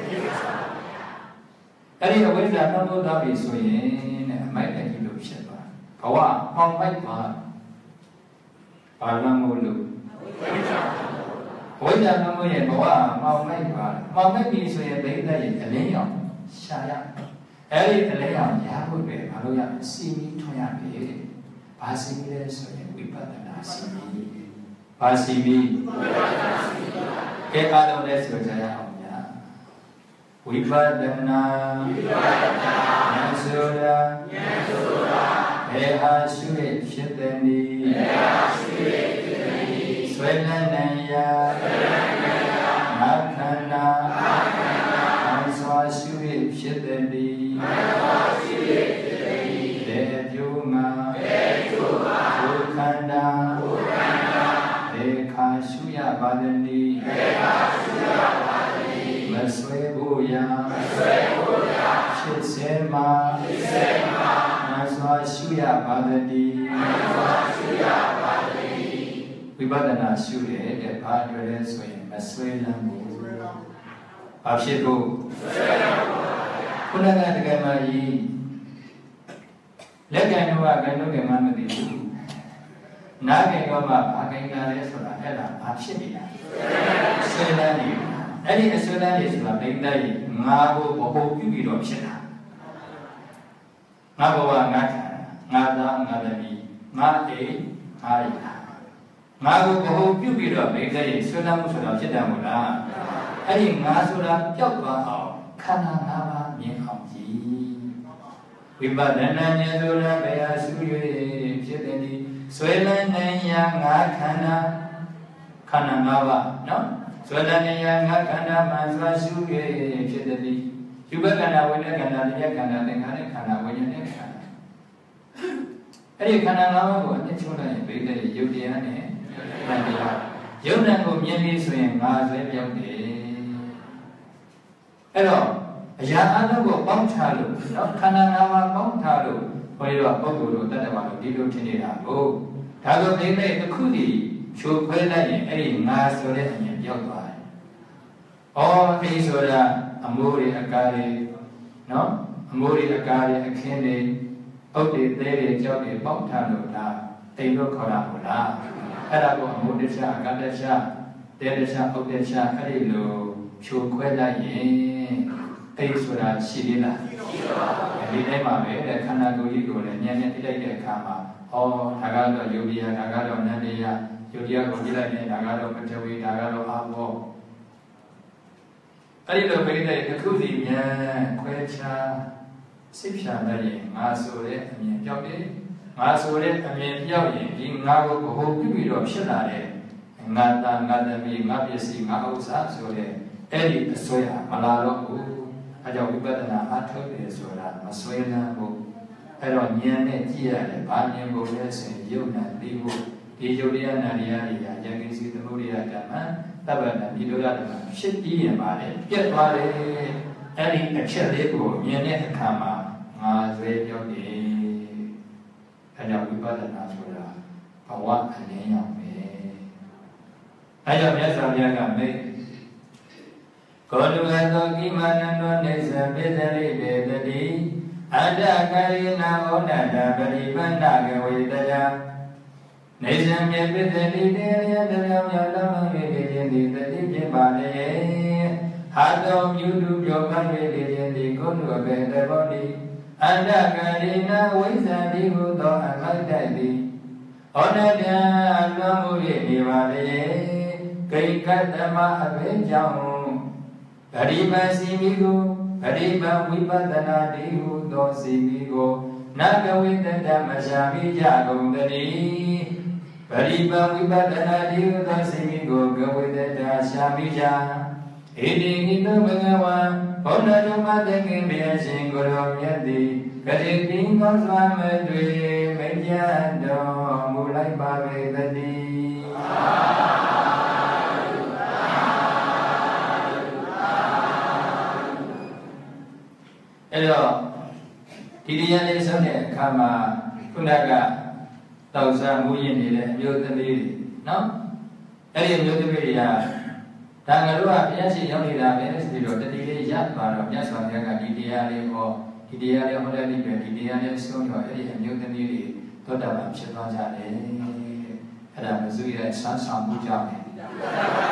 S1: အဲ့ဒီအဝိဇ္ဇာနှုတ်လို့သွားပြီဆိုရင်တဲ့အမိုက်တကြီးလို့ဖြစ်သွားဘဝပေါင်မိုက်ပါဘာမှမလို့ဝိဇ္ဇာနှုတ်ရဲ့ဘဝပေါင်မိုက်ပါပေါင်မိုက်ပြီဆိုရင်ဒိဋ္ဌိရဲ့အလင်းရောင်ရှာရအဲ့ဒီအလဲအောင်ရဖို့ပဲဘာလို့ရစီမီထွန်းရပြီဘာစီမီလဲဆိုရင်ဝိပဿနာစီမီဘာစီမီဝိပဿနာစီမီကဲအားလုံးလဲဆိုကြရအောင်များဝိပဿနာဝိပဿနာဉာဏ်ဆိုတာဉာဏ်ဆိုတာဘယ်ဟာရှိဖြစ်တဲ့နည်းဘယ်ဟာရှိဖြစ်တဲ့နည်းဆွေလန်းနိုင်ရာဆွေလန်းနိုင်ရာငါခန္ဓာငါခန္ဓာအံစွာရှိဖြစ်တဲ့နည်းအံစွာရှိဖြစ်တဲ့နည်းဘယ်ကျိုးမှာဘယ်ကျိုးမှာဘုခန္ဓာဘုခန္ဓာဘယ်ခါရှိရပါသနည်းဘယ်ခါရှိရပါသနည်းမဆွဲဖို့ရာမဆွဲဖို့ရာဖြစ်စေမှာဖြစ်စေမှာအံစွာရှိရပါသနည်းအံစွာရှိရပါသနည်းဝိပဿနာရှုတဲ့တဲ့ဘာတွေ့လဲဆိုရင်မဆွဲလမ်းဘူးဘာဖြစ်ဖို့ဆွဲလမ်းဖို့ခုနကတကယ်မှကြီးလက်ကံတော့ကံတော့ကံမှမသိဘူးနားကံတော့မှဘာကံကလဲဆိုတာအဲ့ဒါဘာဖြစ်နေတာဆွဲလမ်းနေအဲ့ဒီအဆွဲလမ်းနေဆိုတာဒိဋ္ဌိငါကိုဘဟုပြုပြီးတော့ဖြစ်တာငါဘဝငါခန္ဓာငါသားငါသမီးငါအိမ်ငါရငါကိုဘဟုပြုပြီးတော့ဒိဋ္ဌိဆွဲလမ်းမှုဆိုတာဖြစ်တယ်မို့လားအဲ့ဒီငါဆိုတာပျောက်သွားအောင်ခန္ဓာ၅ပါးမြင်အောင်ကြည့်ဝိပဿနာဉာဏ်ဆိုတာဘယ်ဟာရှိ၍ဖြစ်တဲ့ဒီဆွဲလန်းနိုင်ရာငါခန္ဓာခန္ဓာ၅ပါးနော်ဆွဲလန်းနိုင်ရာငါခန္ဓာမှန်စွာရှိ၍ဖြစ်တဲ့ဒီယူဘခန္ဓာဝိညာဉ်ခန္ဓာတရားခန္ဓာသင်္ခါရခန္ဓာဝိညာဉ်နဲ့ခန္ဓာအဲ့ဒီခန္ဓာ၅ပါးကိုအနှစ်ချုပ်လိုက်ရင်ဘိဓိယုတ်တရားနဲ့ဉာဏ်တရားယုတ်ဉာဏ်ကိုမြင်ပြီးဆိုရင်ငါဆွဲပြောင်းတယ်အဲ့တော့အရာအလုံးကိုပေါင်းထားလို့နော်ခန္ဓာ၅ပါးပေါင်းထားလို့ဘယ်လိုပုဂ္ဂိုလ်တို့တတ္တဝါတို့ဒီလိုထင်နေတာကိုဒါဆိုဒီနေ့တစ်ခုတည်းဖြိုခွဲလိုက်ရင်အဲ့ဒီငါဆိုတဲ့အမြင်ပြောက်သွားတယ်။ဩအဲ့ဒီဆိုတာအမိုးတွေအကားတွေနော်အမိုးတွေအကားတွေအခင်းတွေအုတ်တွေသဲတွေကြောက်တွေပေါင်းထားလို့ဒါတိမ်လို့ခေါ်တာဟုတ်လား။အဲ့ဒါကိုအမိုးတခြားအကားတခြားတဲတခြားအုတ်တခြားအဲ့ဒီလိုဖြိုခွဲလိုက်ရင်တိတ်ဆိုတာရှိသေးလားရှိပါဘူးဒီတိုင်းမှာပဲတဲ့ခန္ဓာကိုယ်ကြီးကိုလည်းဉာဏ်နဲ့သိလိုက်တဲ့အခါမှာဩဒါကတော့ယုတ်တရားဒါကတော့နန္တရားယုတ်တရားကိုကြည့်လိုက်ရင်ဒါကတော့ပထဝီဒါကတော့အာဘောအဲ့ဒီလိုပဲတဲ့တစ်ခုစီဉာဏ်ခွဲခြားစိတ်ဖြာလိုက်ရင်ငါဆိုတဲ့အမြင်ပြောက်တယ်ငါဆိုတဲ့အမြင်ပြောက်ရင်ဒီငါကိုဘဟုပြုပြီးတော့ဖြစ်လာတဲ့ငါတာငါသမီးငါပစ္စည်းငါဥစ္စာဆိုတဲ့အဲ့ဒီအစွဲဟာမလာတော့ဘူးအဲကြောင့်ဝိပဿနာအထုတ်တယ်ဆိုတာမစွဲလမ်းဘူးအဲ့တော့ဉာဏ်နဲ့ကြည့်ရတယ်ဘာဉာဏ်ကိုလဲဆိုရင်ယုံနာသိဖို့ဒီယုတ်တရားနာတရားတွေကယံကိစီသမုဒိယဓမ္မတပ္ပနာဒီလိုရဓမ္မဖြစ်ပြီးရင်ပါလေပြတ်သွားတယ်အဲ့ဒီအချက်လေးကိုမြင်တဲ့အခါမှာငါဆွဲပြောတယ်အဲကြောင့်ဝိပဿနာဆိုတာဘဝအလင်းရောက်ပဲအဲကြောင့်မြတ်စွာဘုရားကမိတ်ကောတုဟသောကိမနန္တောနေသပိသရိပေတတိအတ္တကရိနာဩနတပရိပန္နကဝေတယနေသမြေပိသတိတေရတရောမြောက်လုံး၍နေခြင်းသည်တတိဖြစ်ပါလေဟာတောမြုတုပြောမှ၍နေခြင်းသည်ကိုယ်တို့အပေတဘောတိအတ္တကရိနာဝိဇ္ဇာတိဟုသောအမိုက်တိုက်သည်ဩနတံလွန်မှု၍နေပါလေဂိကတမအဘိကြောင့်ပရိပစီမိကိုပရိပဝိပဿနာတိဟုသောစီမိကိုနဂဝိတတမရှာမိကြကုန်တည်းပရိပဝိပဿနာတိဟုသောစီမိကိုဂဝိတတရှာမိကြဣတိဟိတောဘဂဝံဘုရားဓမ္မသခင်ဘုရားရှင်ကိုယ်တော်မြတ်သည်ကတိတိကောစွာမတွေ့မကြတော်မူလိုက်ပါပေတည်းအဲ့တော့ဒီတရားလေးဆုံးတဲ့အခါမှာခုနကတောက်စားမူရင်နေတဲ့အမျိုးသမီးတွေနော်အဲ့ဒီအမျိုးသမီးတွေကဒါငါတို့ကဘုရားရှင်ရောက်နေတာပဲဆိုပြီးတော့တတိလေးရသွားတော့မြတ်စွာဘုရားကဒီတရားလေးဟောဒီတရားလေးဟောတဲ့နေ့ပဲဒီတရားလေးဆုံးတော့အဲ့ဒီအမျိုးသမီးတွေသောတာပန်ဖြစ်သွားကြတယ်အဲ့ဒါမစုရဲ့ဆန်းဆောင်မှုကြောင့်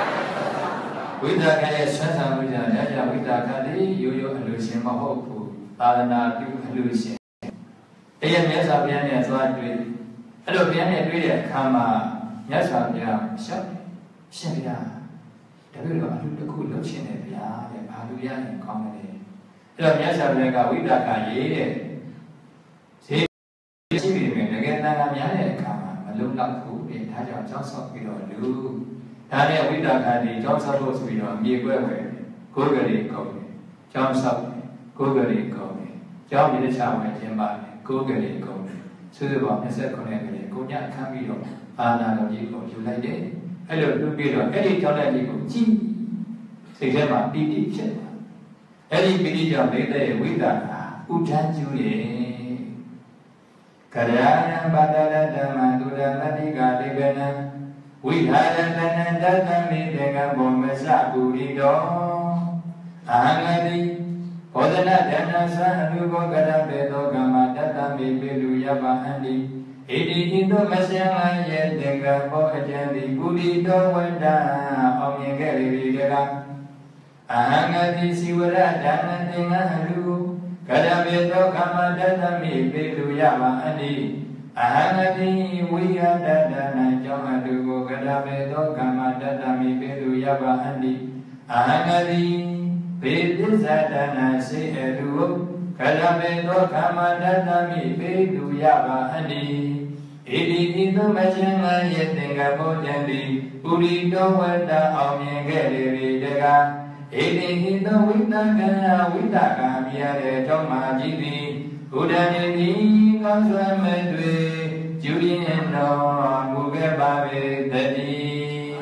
S1: ဝိသကရဲ့ဆန်းဆောင်မှုကြောင့်ဒါကြောင့်ဝိသကလေးရိုးရိုးအလိုရှင်မဟုတ်ဘူးသာသနာပြုအလှရှင်တရမြတ်စွာဘုရားနဲ့သွားတွေ့အဲ့လိုဘုရားနဲ့တွေ့တဲ့အခါမှာမြတ်စွာဘုရားရှောက်ရှင်ဘုရားတပည့်တော်အလှတစ်ခုလုပ်ရှင်တယ်ဗျာတဲ့ဘာလို့ရရင်ကောင်းတယ်အဲ့တော့မြတ်စွာဘုရားကဝိသကရေးတဲ့ဈေးရှိပြီမယ်တကယ်တန်ခါများတဲ့အခါမှာမလုံလောက်ဘူးတဲ့ဒါကြောင့်ကြောက်ဆောက်ပြီးတော့လူဒါနဲ့ဝိသကတိကြောက်ဆောက်ဖို့ဆိုပြီးတော့မြေကွက်ဝယ်ကိုယ်ကလေးကုန်တယ်ကြောက်ဆောက်ကိုယ်ကလေးကုန်တယ်ကြောက်ပြီးတခြားဝယ်ခြင်းပါတယ်ကိုယ်ကလေးကုန်တယ်သုဒ္ဓဘော၂၉ကလေးကိုညအခမ်းပြီးတော့အာနာတော်ကြီးကိုယူလိုက်တယ်အဲ့လိုပြုပြီးတော့အဲ့ဒီကြောက်တဲ့ကြီးကိုကြည့်စိတ်ထဲမှာပီတိဖြစ်သွားအဲ့ဒီပီတိကြောင့်နေတဲ့ဝိသကဥဒ္ဒံကျူရဲ့ကရာယံပါဒရဓမ္မသုဒ္ဓမတိကတိကနံဝိဟာရတနံတသမိတေကဘောမစပုရိတောအာဟံတိဘောဓနာဒနာသံအနုဘောကရပေသောကမ္မတတမိပိလူယပအန္တိဣတိဟိတောမစယံယေတေကဘောအကျံတိပုရိတောဝတ္တအောင်မြင်ခဲ့လေဒီကအာဟံတိစီဝရဒါနတေငအလူကရပေသောကမ္မတတမိပိလူယပအန္တိအာဟံတိဝိယတတနာကြောင့်အတုကိုကရပေသောကမ္မတတမိပိလူယပအန္တိအာဟံတိဘေပစ္ဆဒနာစေအတုကရပေသောကမ္မတတမိပိလူယပအန္တိဣတိဟိတောမဇ္ဈငါယေသင်္ကဘောဇံတိပုရိတောဝတ္တအောင်မြင်ခဲ့လေပြီတကားဣတိဟိတောဝိတကံဝိတကံမြရတဲ့ကြောင့်မာကြီးသည်ဘုဒ္ဓနေတိကောင်းစွာမဲ့တွေကျူရင်တော်မူခဲ့ပါပေတည်း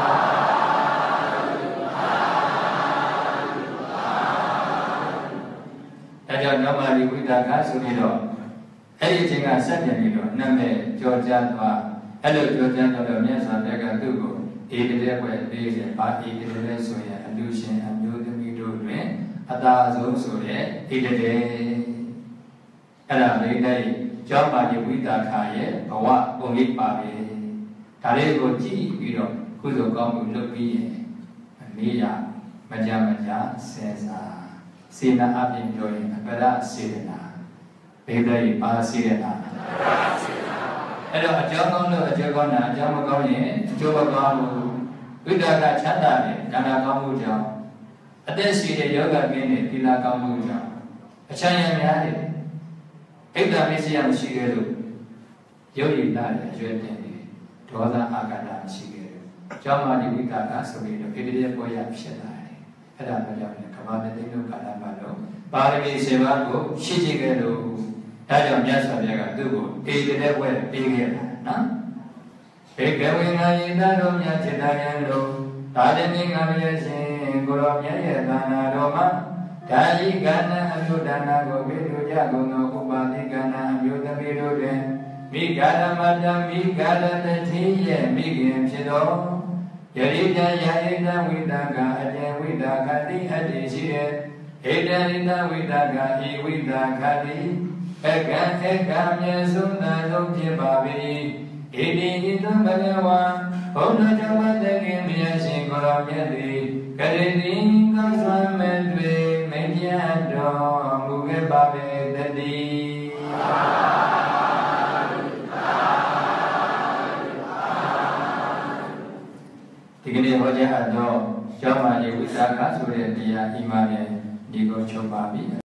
S1: အဲကြောင့်နောင်မာဒီဝိတကဆိုပြီးတော့အဲ့ဒီအချိန်ကဆက်ပြန်ပြီးတော့နာမည်ကြောကြားသွားအဲ့လိုကြောကြားတော့မြတ်စွာဘုရားကသူ့ကိုဧကတဲ့ဘွယ်ပေးတယ်။ဘာဧကတဲ့လဲဆိုရင်အလူရှင်အမျိုးသမီးတို့တွင်အသာဆုံးဆိုတဲ့ဧကတဲ့အဲ့ဒါလေးတိုင်းကျောင်းပါတိဝိတာခာရဲ့ဘဝပုံရိပ်ပါပဲ။ဒါလေးကိုကြည့်ပြီးတော့ကုသိုလ်ကောင်းမှုလုပ်ပြီးရင်အမေးရမကြမကြစေစားစေနာအပြင်ပြောရင်အပရစေနာဘေဒိပါစေနာအဲ့တော့အကြောင်းကောင်းလို့အကျိုးကောင်းတာအကြောင်းမကောင်းရင်အကျိုးမကောင်းဘူးဝိတကချမ်းသာတယ်ဒါနကောင်းမှုကြောင့်အသက်ရှိတဲ့ယောဂကင်းတဲ့သီလကောင်းမှုကြောင့်အချမ်းရများတယ်ဣဒ္ဓမစ္စယမရှိခဲ့လို့ရုပ်ရည်လာတယ်အကျွဲတင်တယ်ဒေါသအာဃာတမရှိခဲ့လို့ကျောင်းမာဒီဝိတကဆိုပြီးတော့ဣတိယပေါ်ရဖြစ်လာတယ်အဲ့ဒါကြောင့်လည်းကမ္ဘာတသိန်းတို့ကာလမှာတော့ပါရမီစေပါကိုရှိကြခဲ့လို့ဒါကြောင့်မြတ်စွာဘုရားကသူ့ကိုဧကတဲ့ဘွဲ့ပေးခဲ့တာနော်ဧကဝေငါယိတတော်မြတ်จิตာယံတို့ဒါတမိငါမြတ်ရှင်ကိုရောမြတ်ရဲ့သာနာတော်မှာဒါယိကဏအမျိုးဒါနာကိုဝိတုကြကုန်သောဥပါတိကဏအမျိုးသမီးတို့တွင်မိဂါရမတမိဂါရတတိရဲ့မိခင်ဖြစ်သောယရိတယာယိတဝိတကအကျဉ်ဝိတကတိအတ္တိရှိတဲ့ဧတရိတဝိတကဤဝိတကတိအကံအကံမြတ်စွာဘုရားဖြစ်ပါ၏ဣတိဟိတောဘဂဝါဘုဒ္ဓကြောင့်တကင်မြတ်ရှင်ကိုရောမြတ်သည်ကရေတိကောင်းစွာမဲ့တွေမင်းပြတ်တော်မူခဲ့ပါပေတည်းဒီကနေ့ဟောကြားအပ်သောကျောင်းမာရေးဝိသကဆိုတဲ့တရားဒီမှာလည်းဒီကိုချုပ်ပါပြီ